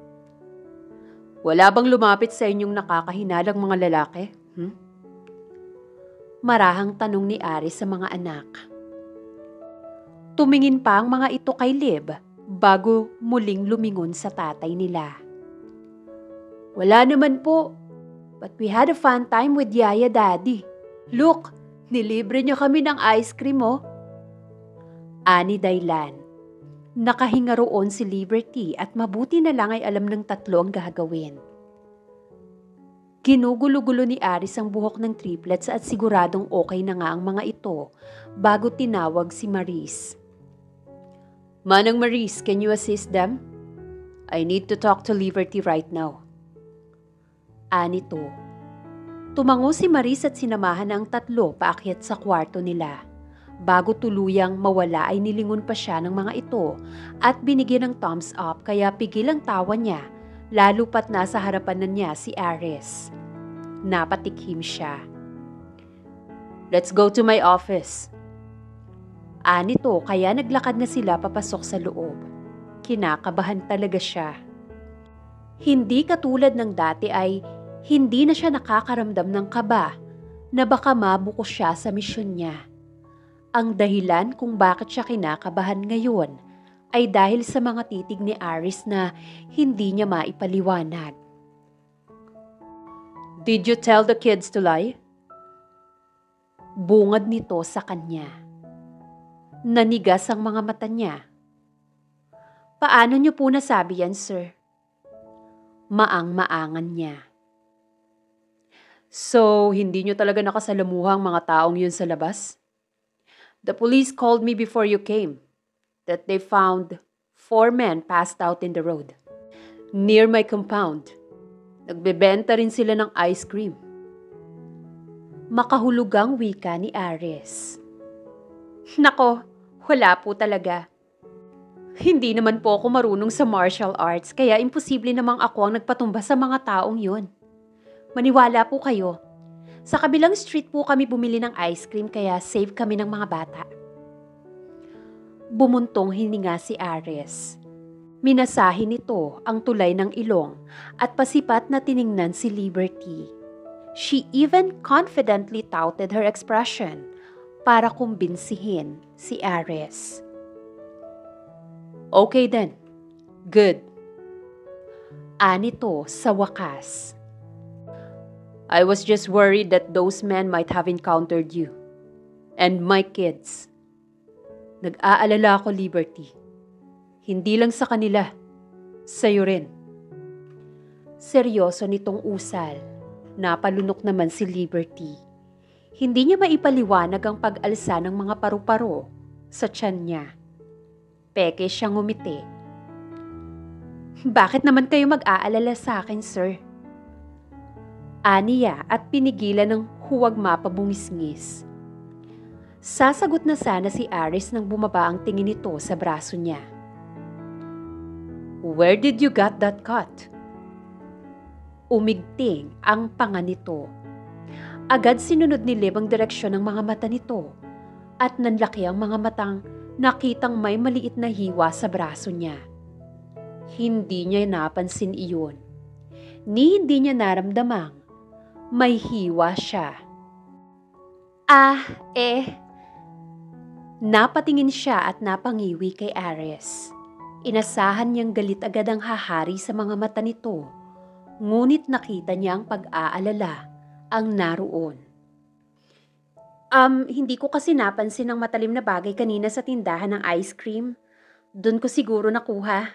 Wala bang lumapit sa inyong nakakahinalang mga lalaki? Hmm? Marahang tanong ni Ares sa mga anak. Tumingin pa ang mga ito kay Lib bago muling lumingon sa tatay nila. Wala naman po, but we had a fun time with Yaya, Daddy. Look, nilibre niya kami ng ice cream, oh. Ani Dylan. Nakahinga roon si Liberty at mabuti na lang ay alam ng tatlo ang gagawin. Ginugulo-gulo ni Aris ang buhok ng triplets at siguradong okay na nga ang mga ito bago tinawag si Maris. Manang Maris, can you assist them? I need to talk to Liberty right now. Anito. Tumango si Maris at sinamahan ang tatlo paakyat sa kwarto nila. Bago tuluyang mawala ay nilingon pa siya ng mga ito at binigyan ng thumbs up kaya pigil ang tawa niya lalo pat nasa harapan na niya si Ares. Napatikhim siya. Let's go to my office. Anito kaya naglakad na sila papasok sa loob. Kinakabahan talaga siya. Hindi katulad ng dati ay hindi na siya nakakaramdam ng kaba na baka mabuko siya sa misyon niya. Ang dahilan kung bakit siya kinakabahan ngayon ay dahil sa mga titig ni Aris na hindi niya maipaliwanag. Did you tell the kids to lie? Bungad nito sa kanya. Nanigas ang mga mata niya. Paano niyo po nasabi yan, sir? Maang-maangan niya. So, hindi niyo talaga nakasalamuha ang mga taong yun sa labas? The police called me before you came that they found four men passed out in the road near my compound. Nagbebenta rin sila ng ice cream. Makahulugang wika ni Ares. Nako, wala po talaga. Hindi naman po ako marunong sa martial arts kaya imposible namang ako ang nagpatumba sa mga taong yun. Maniwala po kayo. Sa kabilang street po kami bumili ng ice cream kaya save kami ng mga bata. Bumuntong hininga si Ares. Minasahin nito ang tulay ng ilong at pasipat na tiningnan si Liberty. She even confidently touted her expression para kumbinsihin si Ares. Okay then. Good. Anito sa wakas. I was just worried that those men might have encountered you. And my kids. Nag-aalala ako, Liberty. Hindi lang sa kanila. Sa'yo rin. Seryoso nitong usal. Napalunok naman si Liberty. Hindi niya maipaliwanag ang pag-alsa ng mga paru-paro sa tiyan niya. Peke siyang ngumiti. Bakit naman kayo mag-aalala sa akin, sir? Aniya at pinigilan ng huwag mapabungis-ngis. Sasagot na sana si Aris nang bumaba ang tingin nito sa braso niya. Where did you get that cut? Umigting ang panga nito. Agad sinunod ni Liv ang direksyon ng mga mata nito at nanlaki ang mga matang nakitang may maliit na hiwa sa braso niya. Hindi niya napansin iyon. Ni hindi niya naramdamang may hiwa siya. Ah, eh. Napatingin siya at napangiwi kay Ares. Inasahan niyang galit agad ang hahari sa mga mata nito. Ngunit nakita niya ang pag-aalala ang naroon. Um, hindi ko kasi napansin ang matalim na bagay kanina sa tindahan ng ice cream. Doon ko siguro nakuha.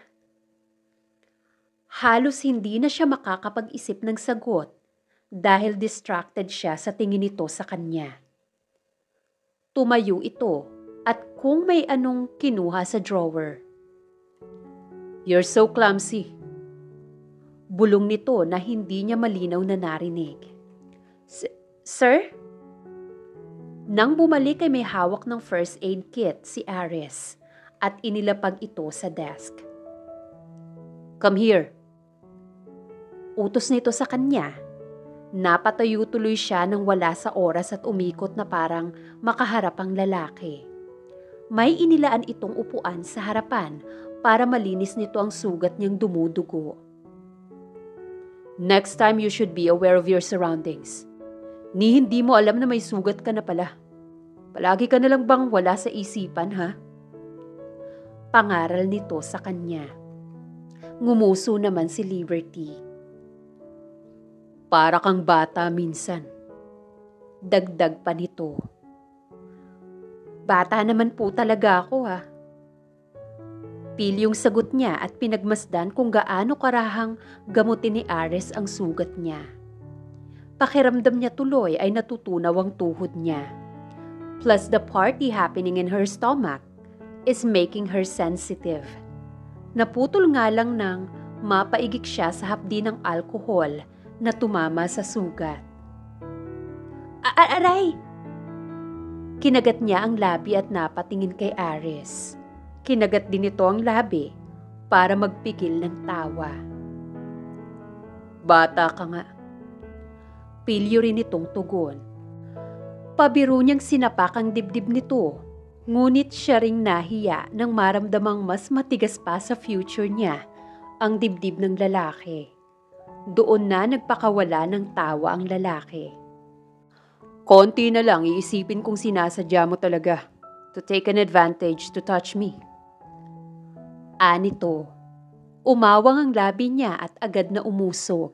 Halos hindi na siya makakapag-isip ng sagot dahil distracted siya sa tingin nito sa kanya. Tumayo ito at kung may anong kinuha sa drawer. You're so clumsy. Bulong nito na hindi niya malinaw na narinig. Sir? Nang bumalik ay may hawak ng first aid kit si Ares at inilapag ito sa desk. Come here. Utos nito sa kanya. Napatayo tuloy siya nang wala sa oras at umikot na parang makaharap ang lalaki. May inilaan itong upuan sa harapan para malinis nito ang sugat niyang dumudugo. Next time you should be aware of your surroundings. Ni hindi mo alam na may sugat ka na pala. Palagi ka na lang bang wala sa isipan, ha? Pangaral nito sa kanya. Ngumuso naman si Liberty. Para kang bata minsan. Dagdag pa nito. Bata naman po talaga ako, ha? Pilyong sagot niya at pinagmasdan kung gaano karahang gamutin ni Ares ang sugat niya. Pakiramdam niya tuloy ay natutunaw ang tuhod niya. Plus the party happening in her stomach is making her sensitive. Naputol nga lang nang mapaigik siya sa hapdi ng alkohol na tumama sa sugat. Aray! Kinagat niya ang labi at napatingin kay Ares. Kinagat din ito ang labi para magpigil ng tawa. Bata ka nga. Pilyo rin itong tugon. Pabiro niyang sinapak ang dibdib nito, ngunit siya ring nahiya nang maramdamang mas matigas pa sa future niya ang dibdib ng lalaki. Doon na nagpakawala ng tawa ang lalaki. Konti na lang iisipin kung sinasadya mo talaga to take an advantage to touch me. Anito, umawang ang labi niya at agad na umusog.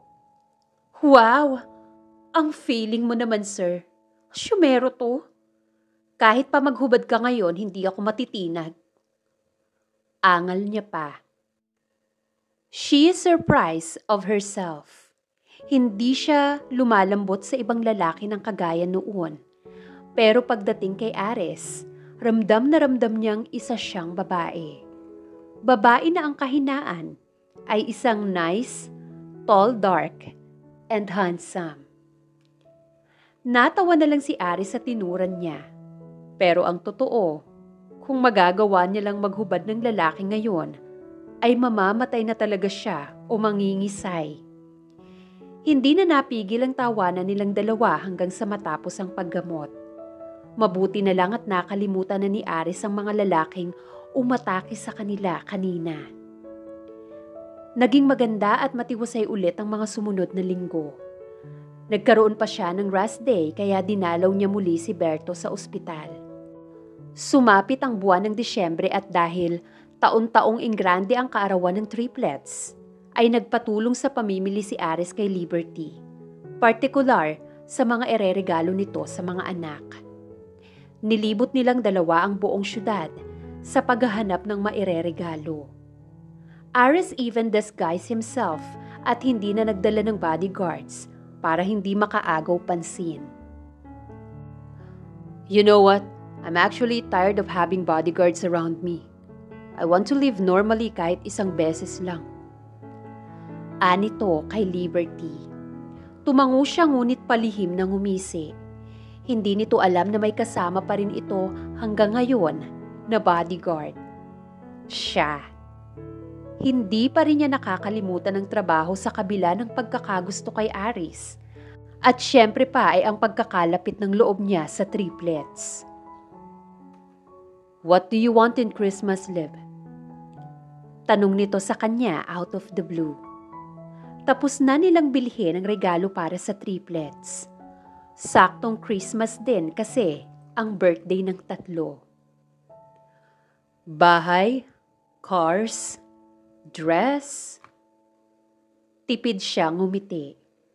Wow! Ang feeling mo naman, sir. Syumero to. Kahit pa maghubad ka ngayon, hindi ako matitinag. Angal niya pa. She is surprised of herself. Hindi siya lumalambot sa ibang lalaki ng kagaya noon. Pero pagdating kay Ares, ramdam na ramdam niyang isa siyang babae. Babae na ang kahinaan ay isang nice, tall, dark, and handsome. Natawa na lang si Ares sa tinuran niya. Pero ang totoo, kung magagawa niya lang maghubad ng lalaki ngayon, ay mamamatay na talaga siya o mangingisay. Hindi na napigil ang tawanan nilang dalawa hanggang sa matapos ang paggamot. Mabuti na lang at nakalimutan na ni Aris ang mga lalaking umatake sa kanila kanina. Naging maganda at matiwasay ulit ang mga sumunod na linggo. Nagkaroon pa siya ng rest day kaya dinalaw niya muli si Berto sa ospital. Sumapit ang buwan ng Disyembre at dahil taon-taong ingrande ang kaarawan ng triplets, ay nagpatulong sa pamimili si Aris kay Liberty, partikular sa mga ereregalo nito sa mga anak. Nilibot nilang dalawa ang buong syudad sa paghahanap ng maireregalo. Aris even disguised himself at hindi na nagdala ng bodyguards para hindi makaagaw pansin. You know what? I'm actually tired of having bodyguards around me. I want to live normally kahit isang beses lang. Anito kay Liberty. Tumango siya ngunit palihim na ngumisi. Hindi nito alam na may kasama pa rin ito hanggang ngayon na bodyguard. Siya. Hindi pa rin niya nakakalimutan ang trabaho sa kabila ng pagkakagusto kay Aris. At syempre pa ay ang pagkakalapit ng loob niya sa triplets. What do you want in Christmas, Lib? Tanong nito sa kanya out of the blue. Tapos na nilang bilhin ang regalo para sa triplets. Saktong Christmas din kasi ang birthday ng tatlo. Bahay, cars, dress. Tipid siya ngumiti.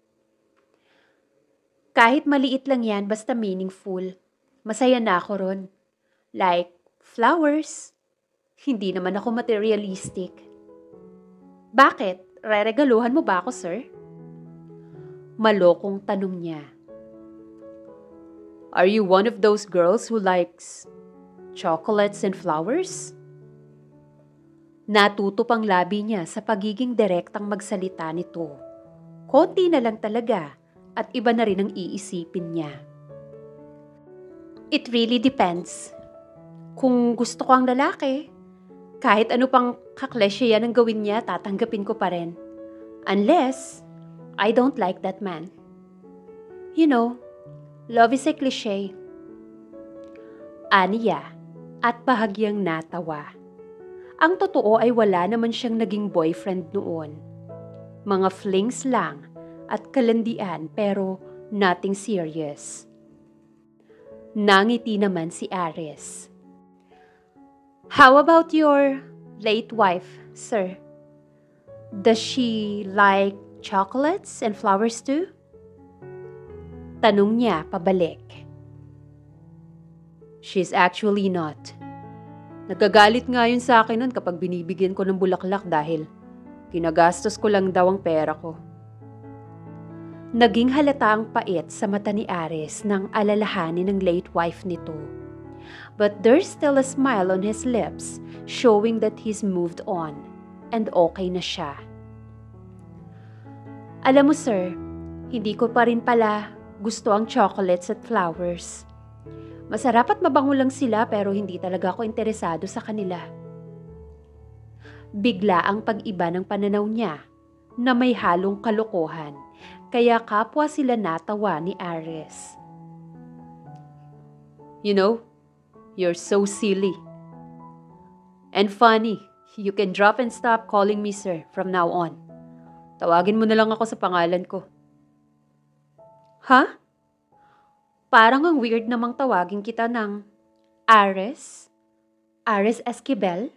Kahit maliit lang yan basta meaningful, masaya na ako ron. Like flowers. Hindi naman ako materialistic. Bakit? Reregaluhan mo ba ako, sir? Malokong tanong niya. Are you one of those girls who likes chocolates and flowers? Natuto pang labi niya sa pagiging direktang magsalita nito. Konti na lang talaga at iba na rin ang iisipin niya. It really depends. Kung gusto ko ang lalaki, kahit ano pang kaklesya yan ang gawin niya, tatanggapin ko pa rin. Unless, I don't like that man. You know, love is a cliche. Aniya at bahagyang natawa. Ang totoo ay wala naman siyang naging boyfriend noon. Mga flings lang at kalandian pero nothing serious. Nangiti naman si Aris. How about your late wife, sir? Does she like chocolates and flowers too? Tanong niya pabalik. She's actually not. Nagagalit nga yun sa akin nun kapag binibigyan ko ng bulaklak dahil kinagastos ko lang daw ang pera ko. Naging halata ang pait sa mata ni Aris nang alalahanin ng late wife nito. But there's still a smile on his lips, showing that he's moved on and okay na siya. Alam mo sir, hindi ko pa rin pala gusto ang chocolates at flowers. Masarap at mabango lang sila pero hindi talaga ako interesado sa kanila. Bigla ang pag-iba ng pananaw niya na may halong kalokohan, kaya kapwa sila natawa ni Aris. You know, you're so silly. And funny, you can drop and stop calling me sir from now on. Tawagin mo na lang ako sa pangalan ko. Ha? Parang ang weird namang tawagin kita ng Aris? Aris Esquivel?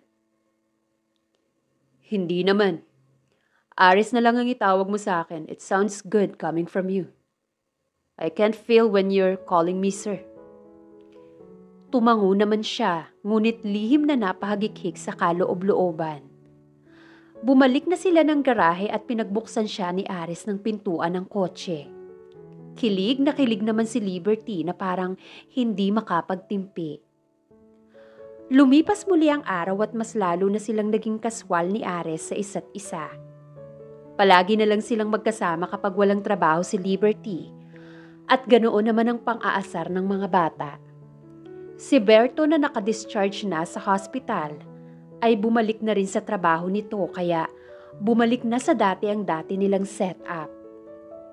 Hindi naman. Aris na lang ang itawag mo sa akin. It sounds good coming from you. I can't feel when you're calling me sir. Tumango naman siya, ngunit lihim na napahagikhik sa kaloob-looban. Bumalik na sila ng garahe at pinagbuksan siya ni Aris ng pintuan ng kotse. Kilig na kilig naman si Liberty na parang hindi makapagtimpi. Lumipas muli ang araw at mas lalo na silang naging kaswal ni Aris sa isa't isa. Palagi na lang silang magkasama kapag walang trabaho si Liberty at ganoon naman ang pang-aasar ng mga bata. Si Berto na nakadischarge na sa hospital ay bumalik na rin sa trabaho nito kaya bumalik na sa dati ang dati nilang setup.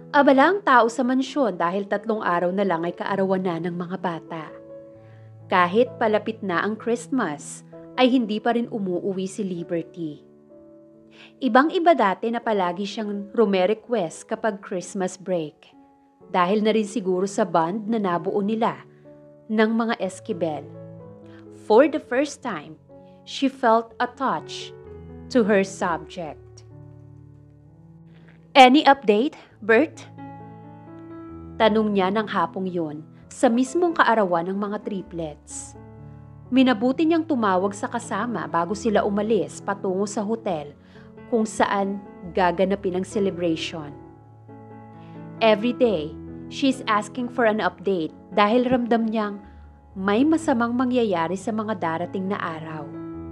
Abala ang tao sa mansyon dahil tatlong araw na lang ay kaarawan na ng mga bata. Kahit palapit na ang Christmas, ay hindi pa rin umuuwi si Liberty. Ibang-iba dati na palagi siyang rume-request kapag Christmas break. Dahil na rin siguro sa bond na nabuo nila ng mga Esquivel. For the first time, she felt a touch to her subject. Any update, Bert? Tanong niya ng hapong yon sa mismong kaarawan ng mga triplets. Minabuti niyang tumawag sa kasama bago sila umalis patungo sa hotel kung saan gaganapin ang celebration. Every day, she's asking for an update dahil ramdam niyang may masamang mangyayari sa mga darating na araw.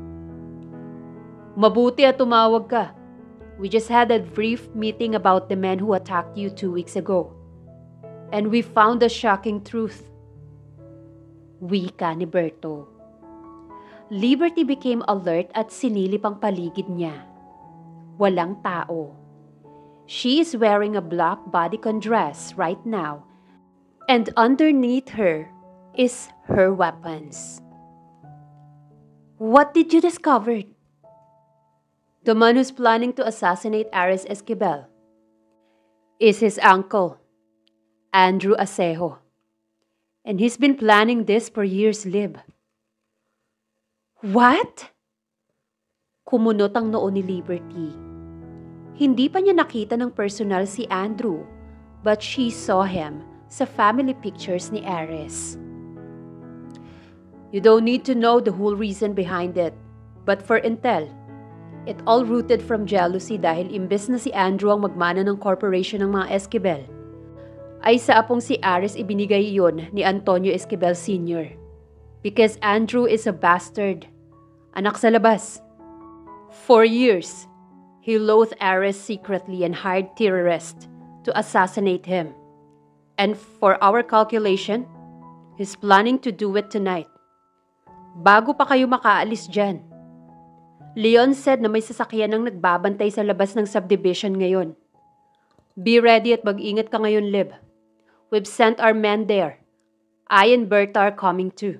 Mabuti at tumawag ka. We just had a brief meeting about the man who attacked you two weeks ago. And we found a shocking truth. Wika ni Berto. Liberty became alert at sinilip ang paligid niya. Walang tao. She is wearing a black bodycon dress right now, and underneath her is her weapons. What did you discover? The man who's planning to assassinate Ares Esquivel is his uncle, Andrew Acejo. And he's been planning this for years, Lib. What? Kumunot ang noo ni Liberty. Hindi pa niya nakita ng personal si Andrew, but she saw him sa family pictures ni Ares. You don't need to know the whole reason behind it, but for intel, it all rooted from jealousy dahil imbes na si Andrew ang magmana ng corporation ng mga Esquivel, ay sa apong si Ares ibinigay iyon ni Antonio Esquivel Senior Because Andrew is a bastard, anak sa labas. For years, he loathed Ares secretly and hired terrorists to assassinate him. And for our calculation, he's planning to do it tonight. Bago pa kayo makaalis dyan. Leon said na may sasakyan ang nagbabantay sa labas ng subdivision ngayon. Be ready at mag-ingat ka ngayon, Lib. We've sent our men there. I and Berta are coming too.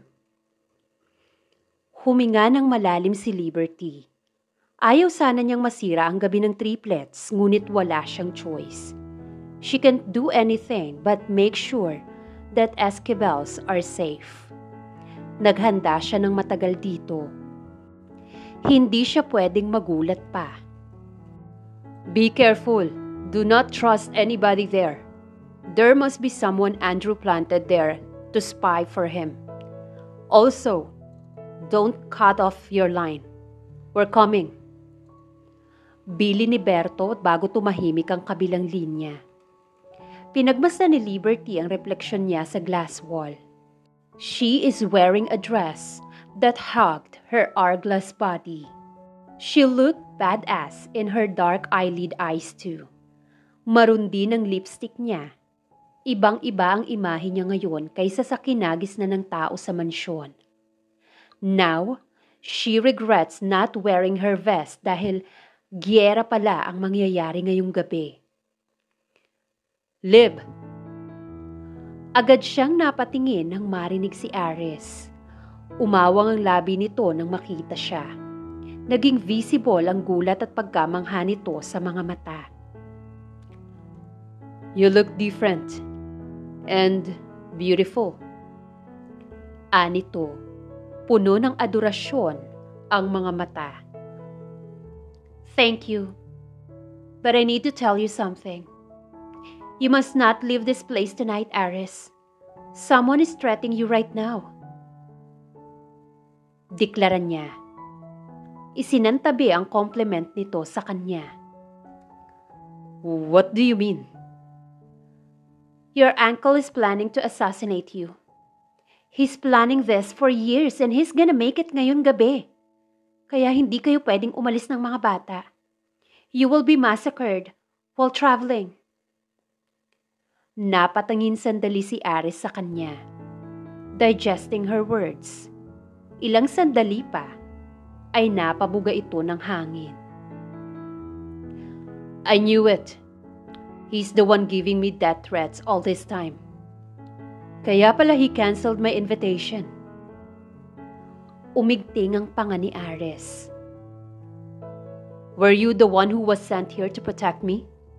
Huminga ng malalim si Liberty. Ayaw sana niyang masira ang gabi ng triplets, ngunit wala siyang choice. She can't do anything but make sure that Esquivels are safe. Naghanda siya ng matagal dito. Hindi siya pwedeng magulat pa. Be careful. Do not trust anybody there. There must be someone Andrew planted there to spy for him. Also, don't cut off your line. We're coming. Bili ni Berto bago tumahimik ang kabilang linya. Pinagmasdan ni Liberty ang refleksyon niya sa glass wall. She is wearing a dress that hugged her hourglass body. She looked badass in her dark eyelid eyes too. Marundi ng lipstick niya. Ibang-iba ang imahe niya ngayon kaysa sa kinagis na ng tao sa mansyon. Now, she regrets not wearing her vest dahil giyera pala ang mangyayari ngayong gabi. Lib! Agad siyang napatingin nang marinig si Ares. Umawang ang labi nito nang makita siya. Naging visible ang gulat at pagkamangha nito sa mga mata. You look different and beautiful. Anito, puno ng adorasyon ang mga mata. Thank you. But I need to tell you something. You must not leave this place tonight, Ares. Someone is threatening you right now. Deklara niya. Isinantabi ang compliment nito sa kanya. What do you mean? Your uncle is planning to assassinate you. He's planning this for years and he's gonna make it ngayong gabi. Kaya hindi kayo pwedeng umalis ng mga bata. You will be massacred while traveling. Napatangin sandali si Ares sa kanya, digesting her words. Ilang sandali pa, ay napabuga ito ng hangin. I knew it. He's the one giving me death threats all this time. Kaya pala he canceled my invitation. Umigting ang panga ni Ares. Were you the one who was sent here to protect me?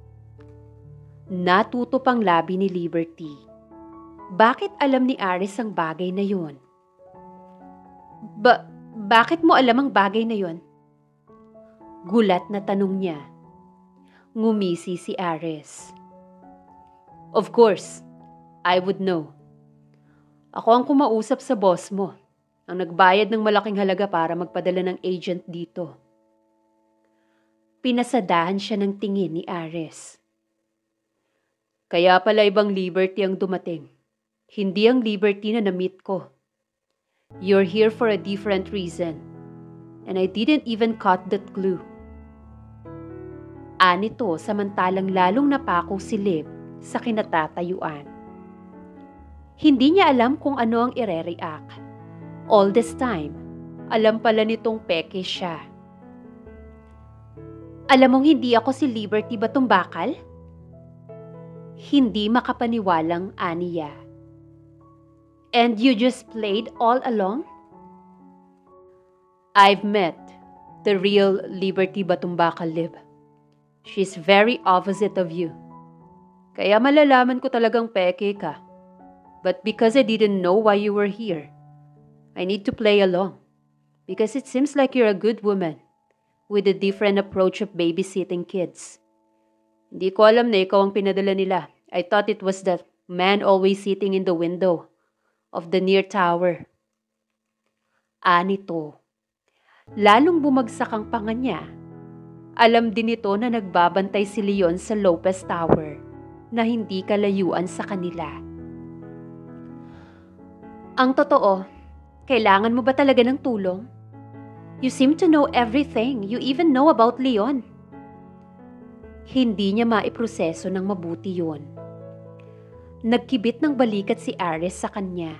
Natuto pang labi ni Liberty. Bakit alam ni Ares ang bagay na yun? Ba bakit mo alam ang bagay na yun? Gulat na tanong niya. Ngumisi si Ares. Of course, I would know. Ako ang kumausap sa boss mo, ang nagbayad ng malaking halaga para magpadala ng agent dito. Pinasadahan siya ng tingin ni Ares. Kaya pala ibang Liberty ang dumating. Hindi ang Liberty na na-meet ko. You're here for a different reason. And I didn't even cut that clue. Anito samantalang lalong napako si Lib sa kinatatayuan. Hindi niya alam kung ano ang ire-react. All this time, alam pala nitong peke siya. Alam mong hindi ako si Liberty Batumbakal? Hindi makapaniwalang aniya. And you just played all along? I've met the real Liberty Batumbakal, Lib. She's very opposite of you. Kaya malalaman ko talagang peke ka. But because I didn't know why you were here, I need to play along. Because it seems like you're a good woman with a different approach of babysitting kids. Hindi ko alam na ikaw ang pinadala nila. I thought it was that man always sitting in the window of the near tower. Anito. Lalong bumagsak ang panga niya. Alam din ito na nagbabantay si Leon sa Lopez Tower na hindi kalayuan sa kanila. Ang totoo, kailangan mo ba talaga ng tulong? You seem to know everything. You even know about Leon. Hindi niya maiproseso ng mabuti yun. Nagkibit ng balikat si Ares sa kanya.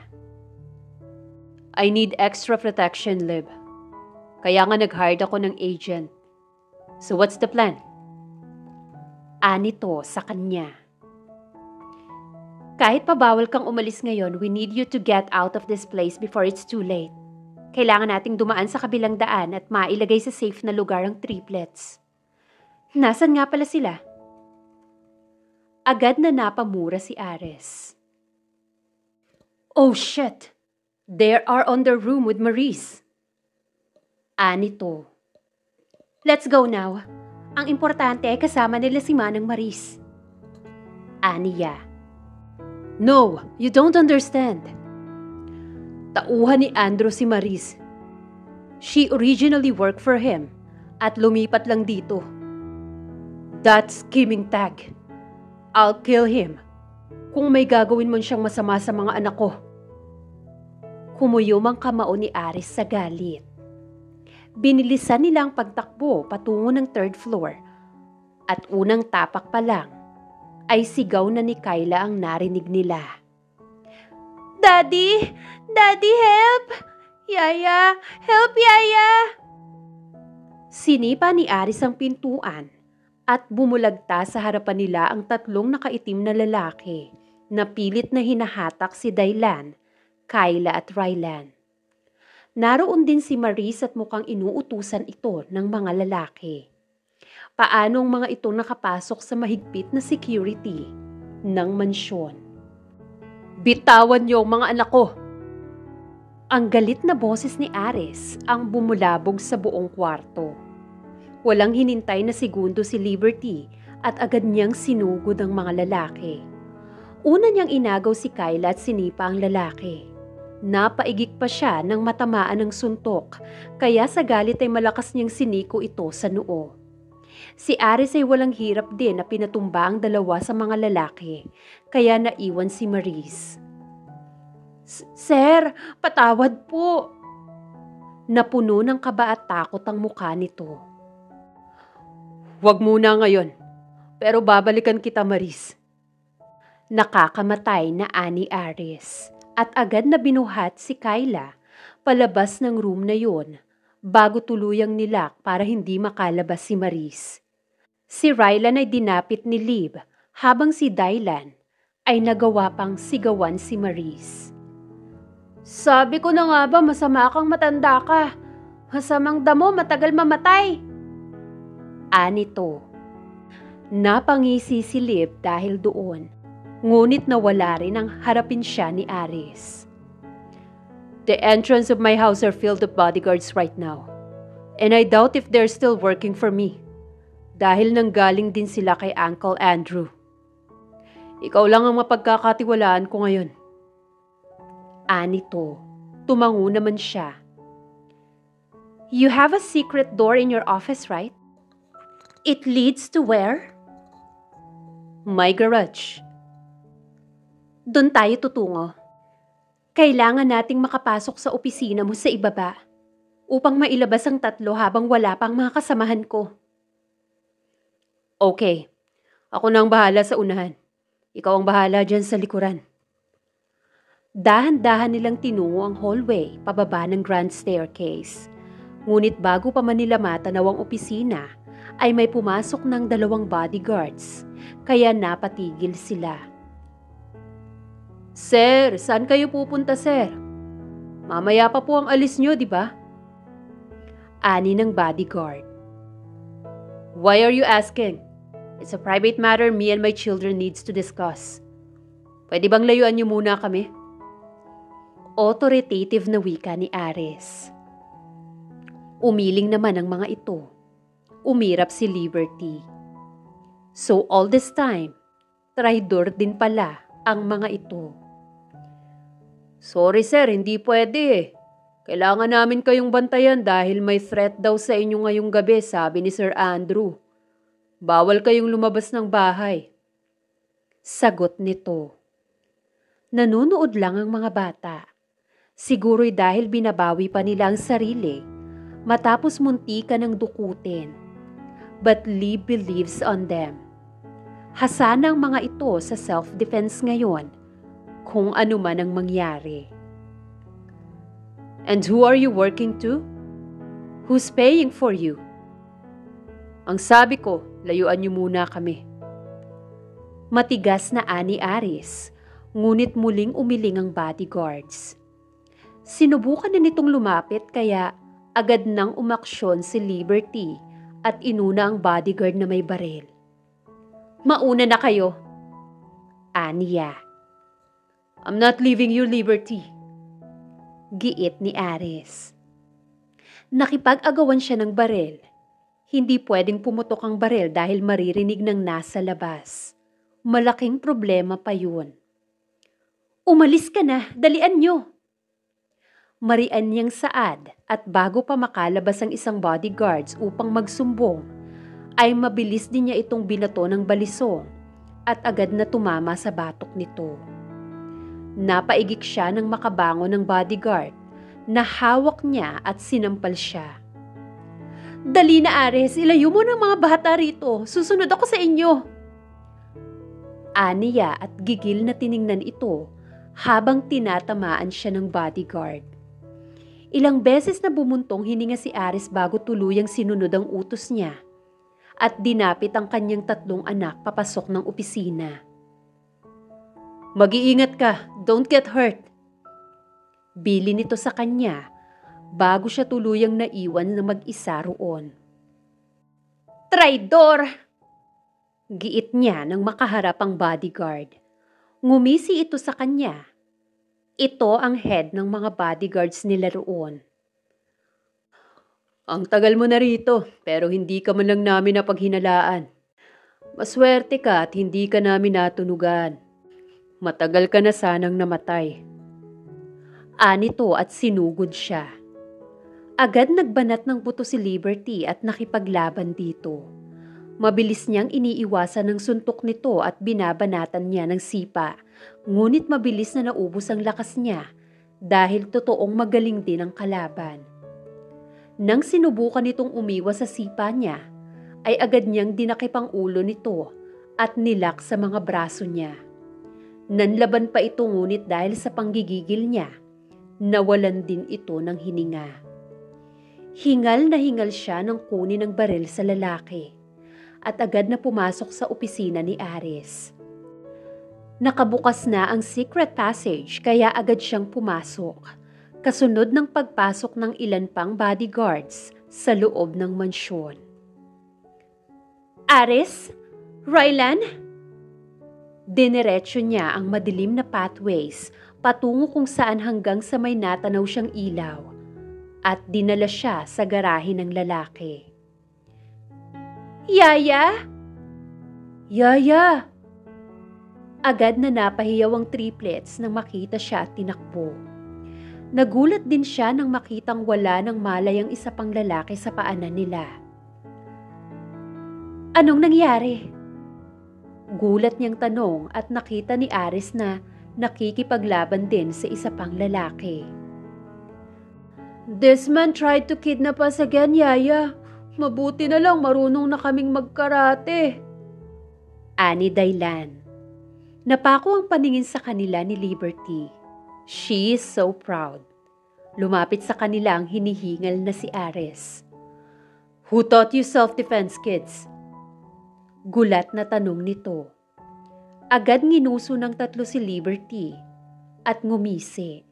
I need extra protection, Lib. Kaya nga nag-hire ako ng agent. So what's the plan? Anito sa kanya. Kahit pa bawal kang umalis ngayon, we need you to get out of this place before it's too late. Kailangan nating dumaan sa kabilang daan at mailagay sa safe na lugar ang triplets. Nasaan nga pala sila? Agad na napamura si Ares. Oh shit! They are on the room with Maurice. Anito. Let's go now. Ang importante ay kasama nila si Manang Maris. Aniya. No, you don't understand. Tauhan ni Andrew si Maris. She originally worked for him at lumipat lang dito. That's scheming tag. I'll kill him kung may gagawin man siyang masama sa mga anak ko. Kumuyom ang kamao ni Aris sa galit. Binilisan nila ang pagtakbo patungo ng third floor at unang tapak pa lang ay sigaw na ni Kyla ang narinig nila. Daddy! Daddy, help! Yaya! Help, Yaya! Sinipa ni Aris ang pintuan at bumulagta sa harapan nila ang tatlong nakaitim na lalaki na pilit na hinahatak si Daylan, Kyla at Rylan. Naroon din si Maris at mukhang inuutusan ito ng mga lalaki. Paano ang mga ito nakapasok sa mahigpit na security ng mansyon? Bitawan niyo ang mga anak ko! Ang galit na boses ni Ares ang bumulabog sa buong kwarto. Walang hinintay na segundo si Liberty at agad niyang sinugod ang mga lalaki. Una niyang inagaw si Kyla at sinipa ang lalaki. Napaigik pa siya nang matamaan ng suntok, kaya sa galit ay malakas niyang siniko ito sa noo. Si Aris ay walang hirap din na pinatumba ang dalawa sa mga lalaki, kaya naiwan si Maris. Sir, patawad po! Napuno ng kaba at takot ang mukha nito. Huwag muna ngayon, pero babalikan kita, Maris. Nakakamatay na ani Aris. At agad na binuhat si Kyla palabas ng room na yon bago tuluyang nilak para hindi makalabas si Maris. Si Rylan ay dinapit ni Lib habang si Dylan ay nagawa pang sigawan si Maurice. Sabi ko na nga ba masama kang matanda ka. Masamang damo matagal mamatay. Anito. Napangisi si Liv dahil doon. Ngunit nawala rin ang harapin siya ni Aris. The entrance of my house are filled with bodyguards right now. And I doubt if they're still working for me. Dahil nanggaling din sila kay Uncle Andrew. Ikaw lang ang mapagkakatiwalaan ko ngayon. Anito. Tumango naman siya. You have a secret door in your office, right? It leads to where? My garage. Doon tayo tutungo. Kailangan nating makapasok sa opisina mo sa ibaba upang mailabas ang tatlo habang wala pang mga kasamahan ko. Okay. Ako na ang bahala sa unahan. Ikaw ang bahala dyan sa likuran. Dahan-dahan nilang tinungo ang hallway pababa ng grand staircase. Ngunit bago pa man nila matanaw ang opisina, ay may pumasok ng dalawang bodyguards, kaya napatigil sila. Sir, saan kayo pupunta, sir? Mamaya pa po ang alis nyo, di ba? Ani ng bodyguard. Why are you asking? It's a private matter me and my children needs to discuss. Pwede bang layuan nyo muna kami? Authoritative na wika ni Aris. Umiling naman ang mga ito. Umirap si Liberty. So all this time, traidor din pala ang mga ito. Sorry sir, hindi pwede. Kailangan namin kayong bantayan dahil may threat daw sa inyo ngayong gabi, sabi ni Sir Andrew. Bawal kayong lumabas ng bahay. Sagot nito. Nanunood lang ang mga bata. Siguro'y dahil binabawi pa nila ang sarili matapos muntikan ng dukutin. But Lee believes on them. Hasana ang mga ito sa self-defense ngayon kung ano man ang mangyari. And who are you working to? Who's paying for you? Ang sabi ko, layuan niyo muna kami. Matigas na ani Aris, ngunit muling umiling ang bodyguards. Sinubukan na nitong lumapit kaya agad nang umaksyon si Liberty at inuna ang bodyguard na may baril. Mauna na kayo. Aniya. I'm not leaving you, Liberty. Giit ni Aris. Nakipag-agawan siya ng baril. Hindi pwedeng pumutok ang baril dahil maririnig ng nasa labas. Malaking problema pa yun. Umalis ka na, dalian nyo. Marian niyang saad at bago pa makalabas ang isang bodyguards upang magsumbong, ay mabilis din niya itong binato ng balisong at agad na tumama sa batok nito. Napaigik siya ng makabango ng bodyguard na hawak niya at sinampal siya. Dali na Ares, ilayo mo ng mga bata rito, susunod ako sa inyo. Aniya at gigil na tiningnan ito habang tinatamaan siya ng bodyguard. Ilang beses na bumuntong hininga si Aris bago tuluyang sinunod ang utos niya at dinapit ang kanyang tatlong anak papasok ng opisina. Mag-iingat ka, don't get hurt. Bili nito sa kanya bago siya tuluyang naiwan na mag-isa roon. Traidor! Giit niya nang makaharap ang bodyguard. Ngumisi ito sa kanya. Ito ang head ng mga bodyguards nila roon. Ang tagal mo na rito, pero hindi ka man lang namin napaghinalaan. Maswerte ka at hindi ka namin natunugan. Matagal ka na sanang namatay. Anito at sinugod siya. Agad nagbanat ng buto si Liberty at nakipaglaban dito. Mabilis niyang iniiwasan ng suntok nito at binabanatan niya ng sipa. Ngunit mabilis na naubos ang lakas niya dahil totoong magaling din ang kalaban. Nang sinubukan nitong umiwas sa sipa niya, ay agad niyang dinakip ang ulo nito at nilak sa mga braso niya. Nanlaban pa ito ngunit dahil sa panggigigil niya, nawalan din ito ng hininga. Hingal na hingal siya nang kunin ang baril sa lalaki. at agad na pumasok sa opisina ni Aris. Nakabukas na ang secret passage kaya agad siyang pumasok, kasunod ng pagpasok ng ilan pang bodyguards sa loob ng mansyon. Aris? Rylan? Dinerecho niya ang madilim na pathways patungo kung saan hanggang sa may natanaw siyang ilaw at dinala siya sa garahe ng lalaki. Yaya? Yaya! Agad na napahiyaw ang triplets nang makita siya at tinakbo. Nagulat din siya nang makitang wala ng malay ang isa pang lalaki sa paanan nila. Anong nangyari? Gulat niyang tanong at nakita ni Aris na nakikipaglaban din sa isa pang lalaki. This man tried to kidnap us again, Yaya. Mabuti na lang marunong na kaming magkarate. Ani Daylan. Napako ang paningin sa kanila ni Liberty. She is so proud. Lumapit sa kanila ang hinihingal na si Aris. Who taught you self-defense, kids? Gulat na tanong nito. Agad nginuso ng tatlo si Liberty at ngumisi.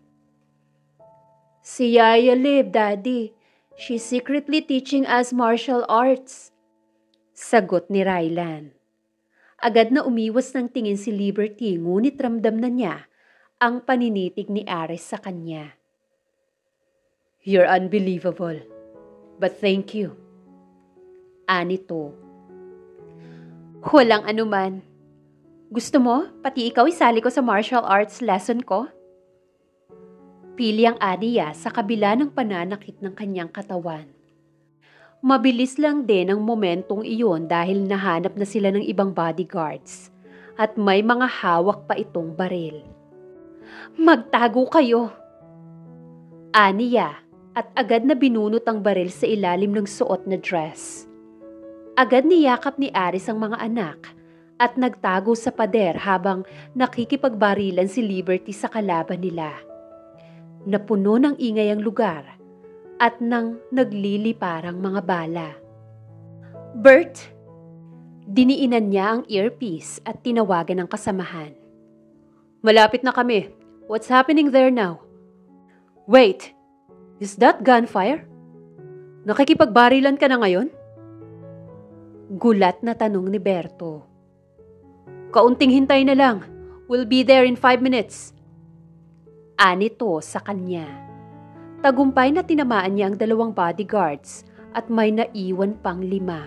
Si Yaya Lib, Daddy. She's secretly teaching us martial arts. Sagot ni Rylan. Agad na umiwas ng tingin si Liberty ngunit ramdam na niya ang paninitig ni Aris sa kanya. You're unbelievable, but thank you. Anito. Walang anuman. Gusto mo, pati ikaw isali ko sa martial arts lesson ko? Pili ang Aniya sa kabila ng pananakit ng kanyang katawan. Mabilis lang din ang momentong iyon dahil nahanap na sila ng ibang bodyguards at may mga hawak pa itong baril. Magtago kayo! Aniya at agad na binunot ang baril sa ilalim ng suot na dress. Agad niyakap ni Aris ang mga anak at nagtago sa pader habang nakikipagbarilan si Liberty sa kalaban nila. Napuno ng ingay ang lugar at nang nagliliparang mga bala. Bert! Diniinan niya ang earpiece at tinawagan ang kasamahan. Malapit na kami. What's happening there now? Wait! Is that gunfire? Nakikipagbarilan ka na ngayon? Gulat na tanong ni Berto. Kaunting hintay na lang. We'll be there in five minutes. Anito sa kanya. Tagumpay na tinamaan niya ang dalawang bodyguards at may naiwan pang lima.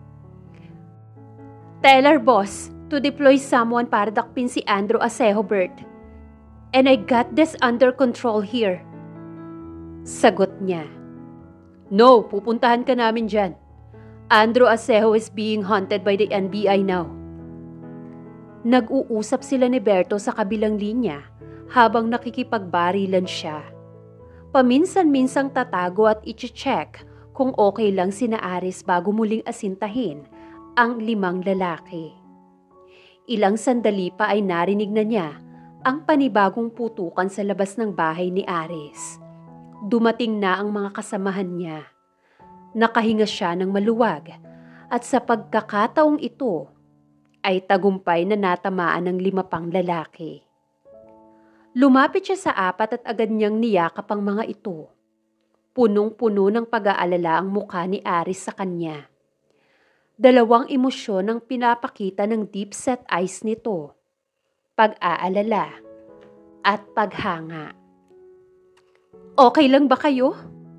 Tell our boss to deploy someone para dakpin si Andrew Asejo, Bert. And I got this under control here. Sagot niya. No, pupuntahan ka namin dyan. Andrew Asejo is being hunted by the N B I now. Nag-uusap sila ni Berto sa kabilang linya habang nakikipagbarilan siya. Paminsan-minsang tatago at i-check kung okay lang sina Aris bago muling asintahin ang limang lalaki. Ilang sandali pa ay narinig na niya ang panibagong putukan sa labas ng bahay ni Aris. Dumating na ang mga kasamahan niya. Nakahinga siya ng maluwag at sa pagkakataong ito ay tagumpay na natamaan ng lima pang lalaki. Lumapit siya sa apat at agad niyang niyakap ang mga ito. Punong-puno ng pag-aalala ang mukha ni Aris sa kanya. Dalawang emosyon ang pinapakita ng deep-set eyes nito. Pag-aalala at paghanga. Okay lang ba kayo?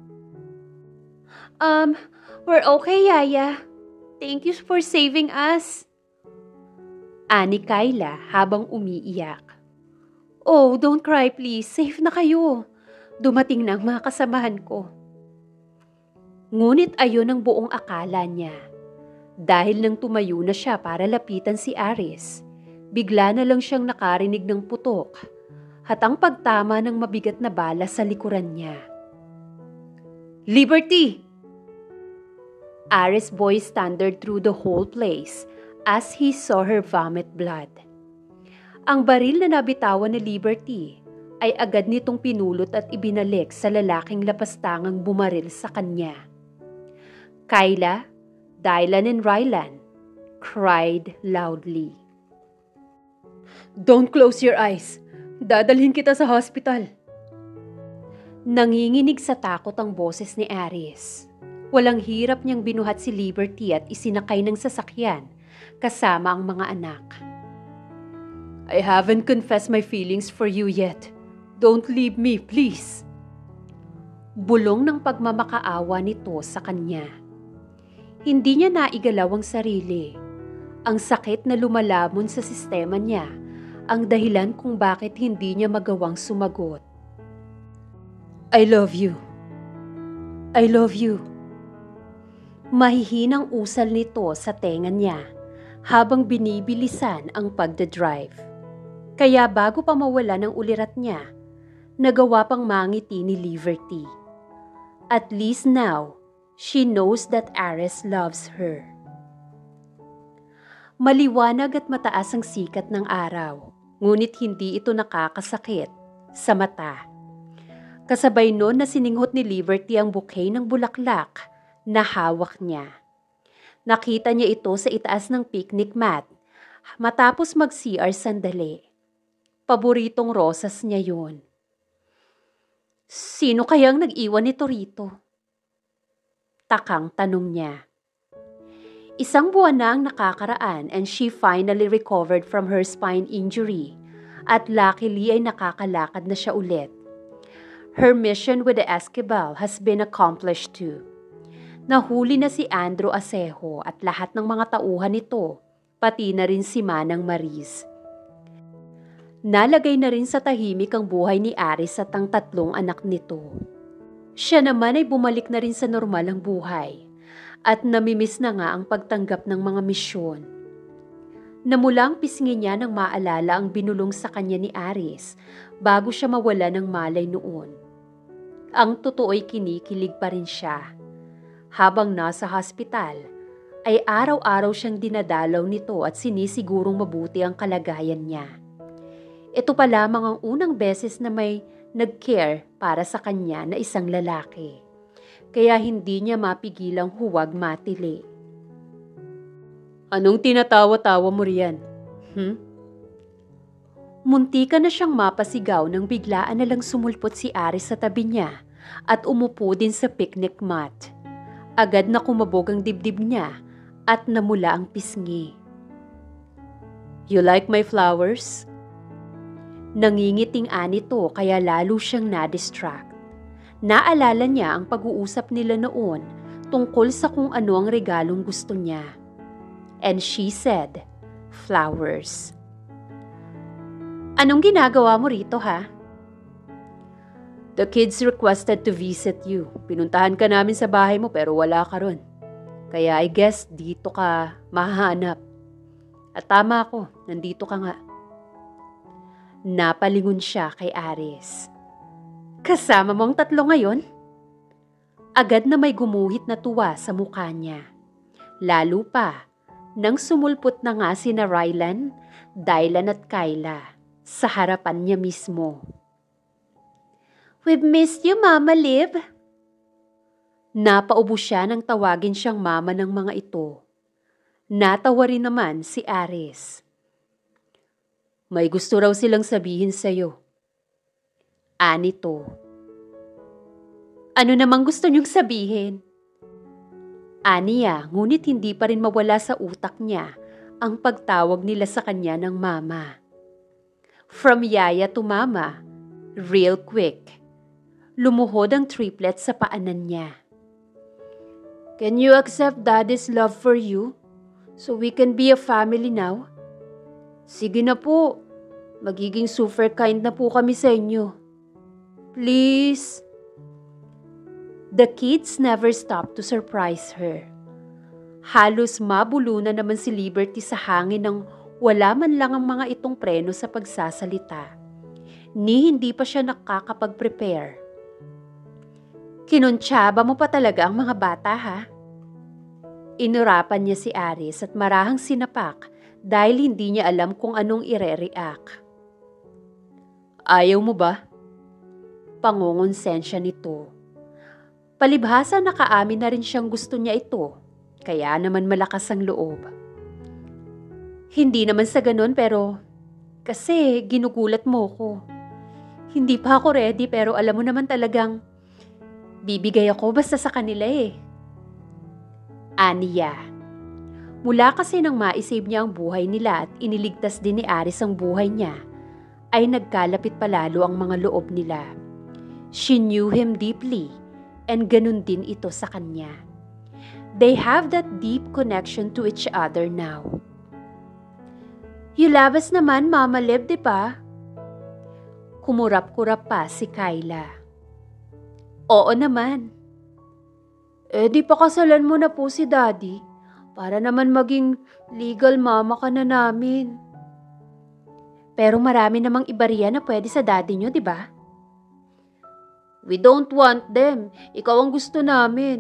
Um, we're okay, Yaya. Thank you for saving us. Ani Kayla habang umiiyak. Oh, don't cry please. Safe na kayo. Dumating na ang mga kasamahan ko. Ngunit ayon ang buong akala niya. Dahil nang tumayo na siya para lapitan si Aris, bigla na lang siyang nakarinig ng putok at ang pagtama ng mabigat na bala sa likuran niya. Liberty! Aris' voice thundered through the whole place as he saw her vomit blood. Ang baril na nabitawan ni Liberty ay agad nitong pinulot at ibinalik sa lalaking lapastangang bumaril sa kanya. Kayla, Dylan and Rylan, cried loudly. "Don't close your eyes. Dadalhin kita sa hospital." Nanginginig sa takot ang boses ni Aris. Walang hirap niyang binuhat si Liberty at isinakay ng sasakyan kasama ang mga anak. "I haven't confessed my feelings for you yet. Don't leave me, please." Bulong ng pagmamakaawa nito sa kanya. Hindi niya naigalaw ang sarili. Ang sakit na lumalamon sa sistema niya ang dahilan kung bakit hindi niya magawang sumagot. "I love you. I love you." Mahihinang usal nito sa tenga niya habang binibilisan ang pagdadrive. Kaya bago pa mawala ng ulirat niya, nagawa pang mangiti ni Liberty. At least now, she knows that Aris loves her. Maliwanag at mataas ang sikat ng araw, ngunit hindi ito nakakasakit sa mata. Kasabay noon na sininghot ni Liberty ang bouquet ng bulaklak na hawak niya. Nakita niya ito sa itaas ng picnic mat matapos mag-C R sandali. Paboritong rosas niya yun. Sino kayang nag-iwan nito rito? Takang tanong niya. Isang buwan na ang nakakaraan and she finally recovered from her spine injury at luckily ay nakakalakad na siya ulit. Her mission with the Esquivel has been accomplished too. Nahuli na si Andrew Acejo at lahat ng mga tauhan nito, pati na rin si Manang Maris. Nalagay na rin sa tahimik ang buhay ni Aris at ang tatlong anak nito. Siya naman ay bumalik na rin sa normal ang buhay at namimiss na nga ang pagtanggap ng mga misyon. Namula ang pisngi niya nang maalala ang binulong sa kanya ni Aris bago siya mawala ng malay noon. Ang totoo'y kinikilig pa rin siya. Habang nasa hospital, ay araw-araw siyang dinadalaw nito at sinisigurong mabuti ang kalagayan niya. Ito pa lamang ang unang beses na may nag-care para sa kanya na isang lalaki. Kaya hindi niya mapigilang huwag matili. "Anong tinatawa-tawa mo riyan? Hmm?" Muntika na siyang mapasigaw nang biglaan na lang sumulpot si Aris sa tabi niya at umupo din sa picnic mat. Agad na kumabog ang dibdib niya at namula ang pisngi. "You like my flowers?" Nangingiting anito kaya lalo siyang na-distract. Naalala niya ang pag-uusap nila noon tungkol sa kung ano ang regalong gusto niya. And she said, "Flowers." "Anong ginagawa mo rito, ha?" "The kids requested to visit you. Pinuntahan ka namin sa bahay mo pero wala ka ron. Kaya I guess dito ka mahahanap. At tama ako, nandito ka nga." Napalingon siya kay Aris. "Kasama mo ang tatlo ngayon?" Agad na may gumuhit na tuwa sa mukha niya. Lalo pa nang sumulpot na nga sina Rylan, Dylan at Kyla sa harapan niya mismo. "We've missed you, Mama Liv." Napaubo siya nang tawagin siyang mama ng mga ito. Natawa rin naman si Aris. "May gusto raw silang sabihin sa'yo." Anito. "Ano namang gusto niyong sabihin?" Aniya, ngunit hindi pa rin mawala sa utak niya ang pagtawag nila sa kanya ng mama. From Yaya to Mama, real quick. Lumuhod ang triplet sa paanan niya. "Can you accept Daddy's love for you so we can be a family now?" "Sige na po. Magiging super kind na po kami sa inyo. Please." The kids never stopped to surprise her. Halos mabulo na naman si Liberty sa hangin nang wala man lang ang mga itong preno sa pagsasalita. Ni hindi pa siya nakakapag-prepare. "Kinuntsaba mo pa talaga ang mga bata, ha?" Inurapan niya si Aris at marahang sinapak dahil hindi niya alam kung anong ire-react. "Ayaw mo ba?" Pangongonsensya nito. Palibhasa nakaamin na rin siyang gusto niya ito, kaya naman malakas ang loob. Hindi naman sa ganun pero kasi ginugulat mo ko. Hindi pa ako ready pero alam mo naman talagang bibigay ako basta sa kanila eh. Aniya. Mula kasi nang maisave niya ang buhay nila at iniligtas din ni Aris ang buhay niya, ay nagkalapit palalo ang mga loob nila. She knew him deeply and ganun din ito sa kanya. They have that deep connection to each other now. Yulabas naman, Mama Lib, di ba? Kumurap-kurap pa si Kyla. Oo naman. Eh di pa kasalan mo na po si Daddy para naman maging legal mama ka na namin. Pero marami namang iba riyan na pwede sa daddy nyo, di ba? We don't want them. Ikaw ang gusto namin.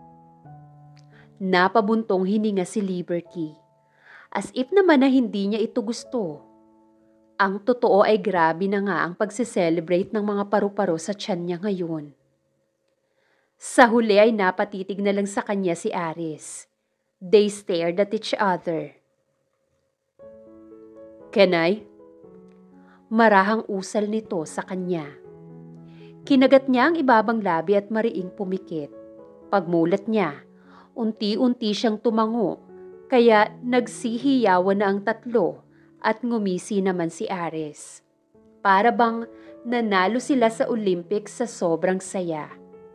Napabuntong hininga si Liberty. As if naman na hindi niya ito gusto. Ang totoo ay grabe na nga ang pagse-celebrate ng mga paru-paro sa tiyan niya ngayon. Sa huli ay napatitig na lang sa kanya si Aris. They stared at each other. Can I? Marahang usal nito sa kanya. Kinagat niya ang ibabang labi at mariing pumikit. Pagmulat niya, unti-unti siyang tumango, kaya nagsihiyawan na ang tatlo at ngumisi naman si Aris. Para bang nanalo sila sa Olympics sa sobrang saya.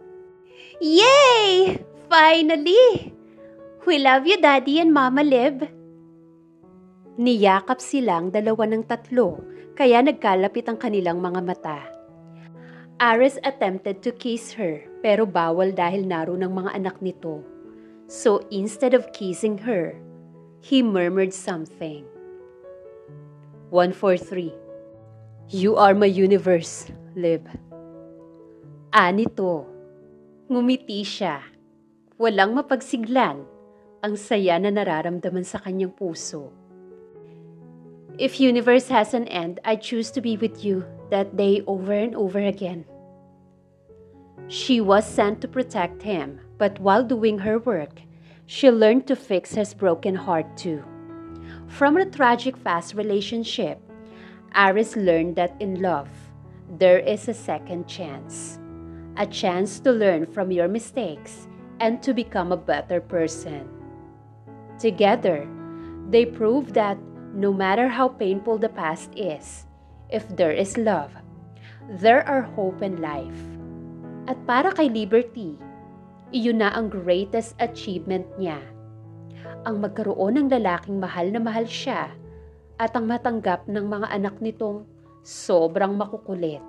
Yay! Finally! We love you, Daddy and Mama Lib. Niyakap silang dalawa ng tatlo, kaya nagkalapit ang kanilang mga mata. Aris attempted to kiss her, pero bawal dahil naroon ang mga anak nito. So instead of kissing her, he murmured something. one four three. You are my universe, Lib. Anito. Ngumiti siya. Walang mapagsiglan. Ang saya na nararamdaman sa kanyang puso. If universe has an end, I choose to be with you that day over and over again. She was sent to protect him, but while doing her work, she learned to fix his broken heart too. From a tragic past relationship, Aris learned that in love, there is a second chance. A chance to learn from your mistakes and to become a better person. Together, they prove that no matter how painful the past is, if there is love, there are hope and life. At para kay Liberty, iyon na ang greatest achievement niya. Ang magkaroon ng lalaking mahal na mahal siya at ang matanggap ng mga anak nitong sobrang makukulit.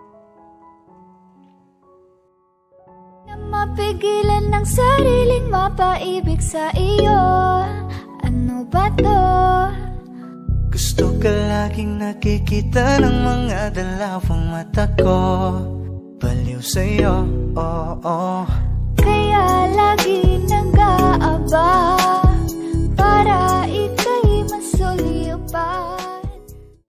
Na mapigilan ng sariling mapaibig sa iyo. Ano ba to? Gusto ka laging nakikita ng mga dalawang mata ko. Baliw sa'yo, oh, oh.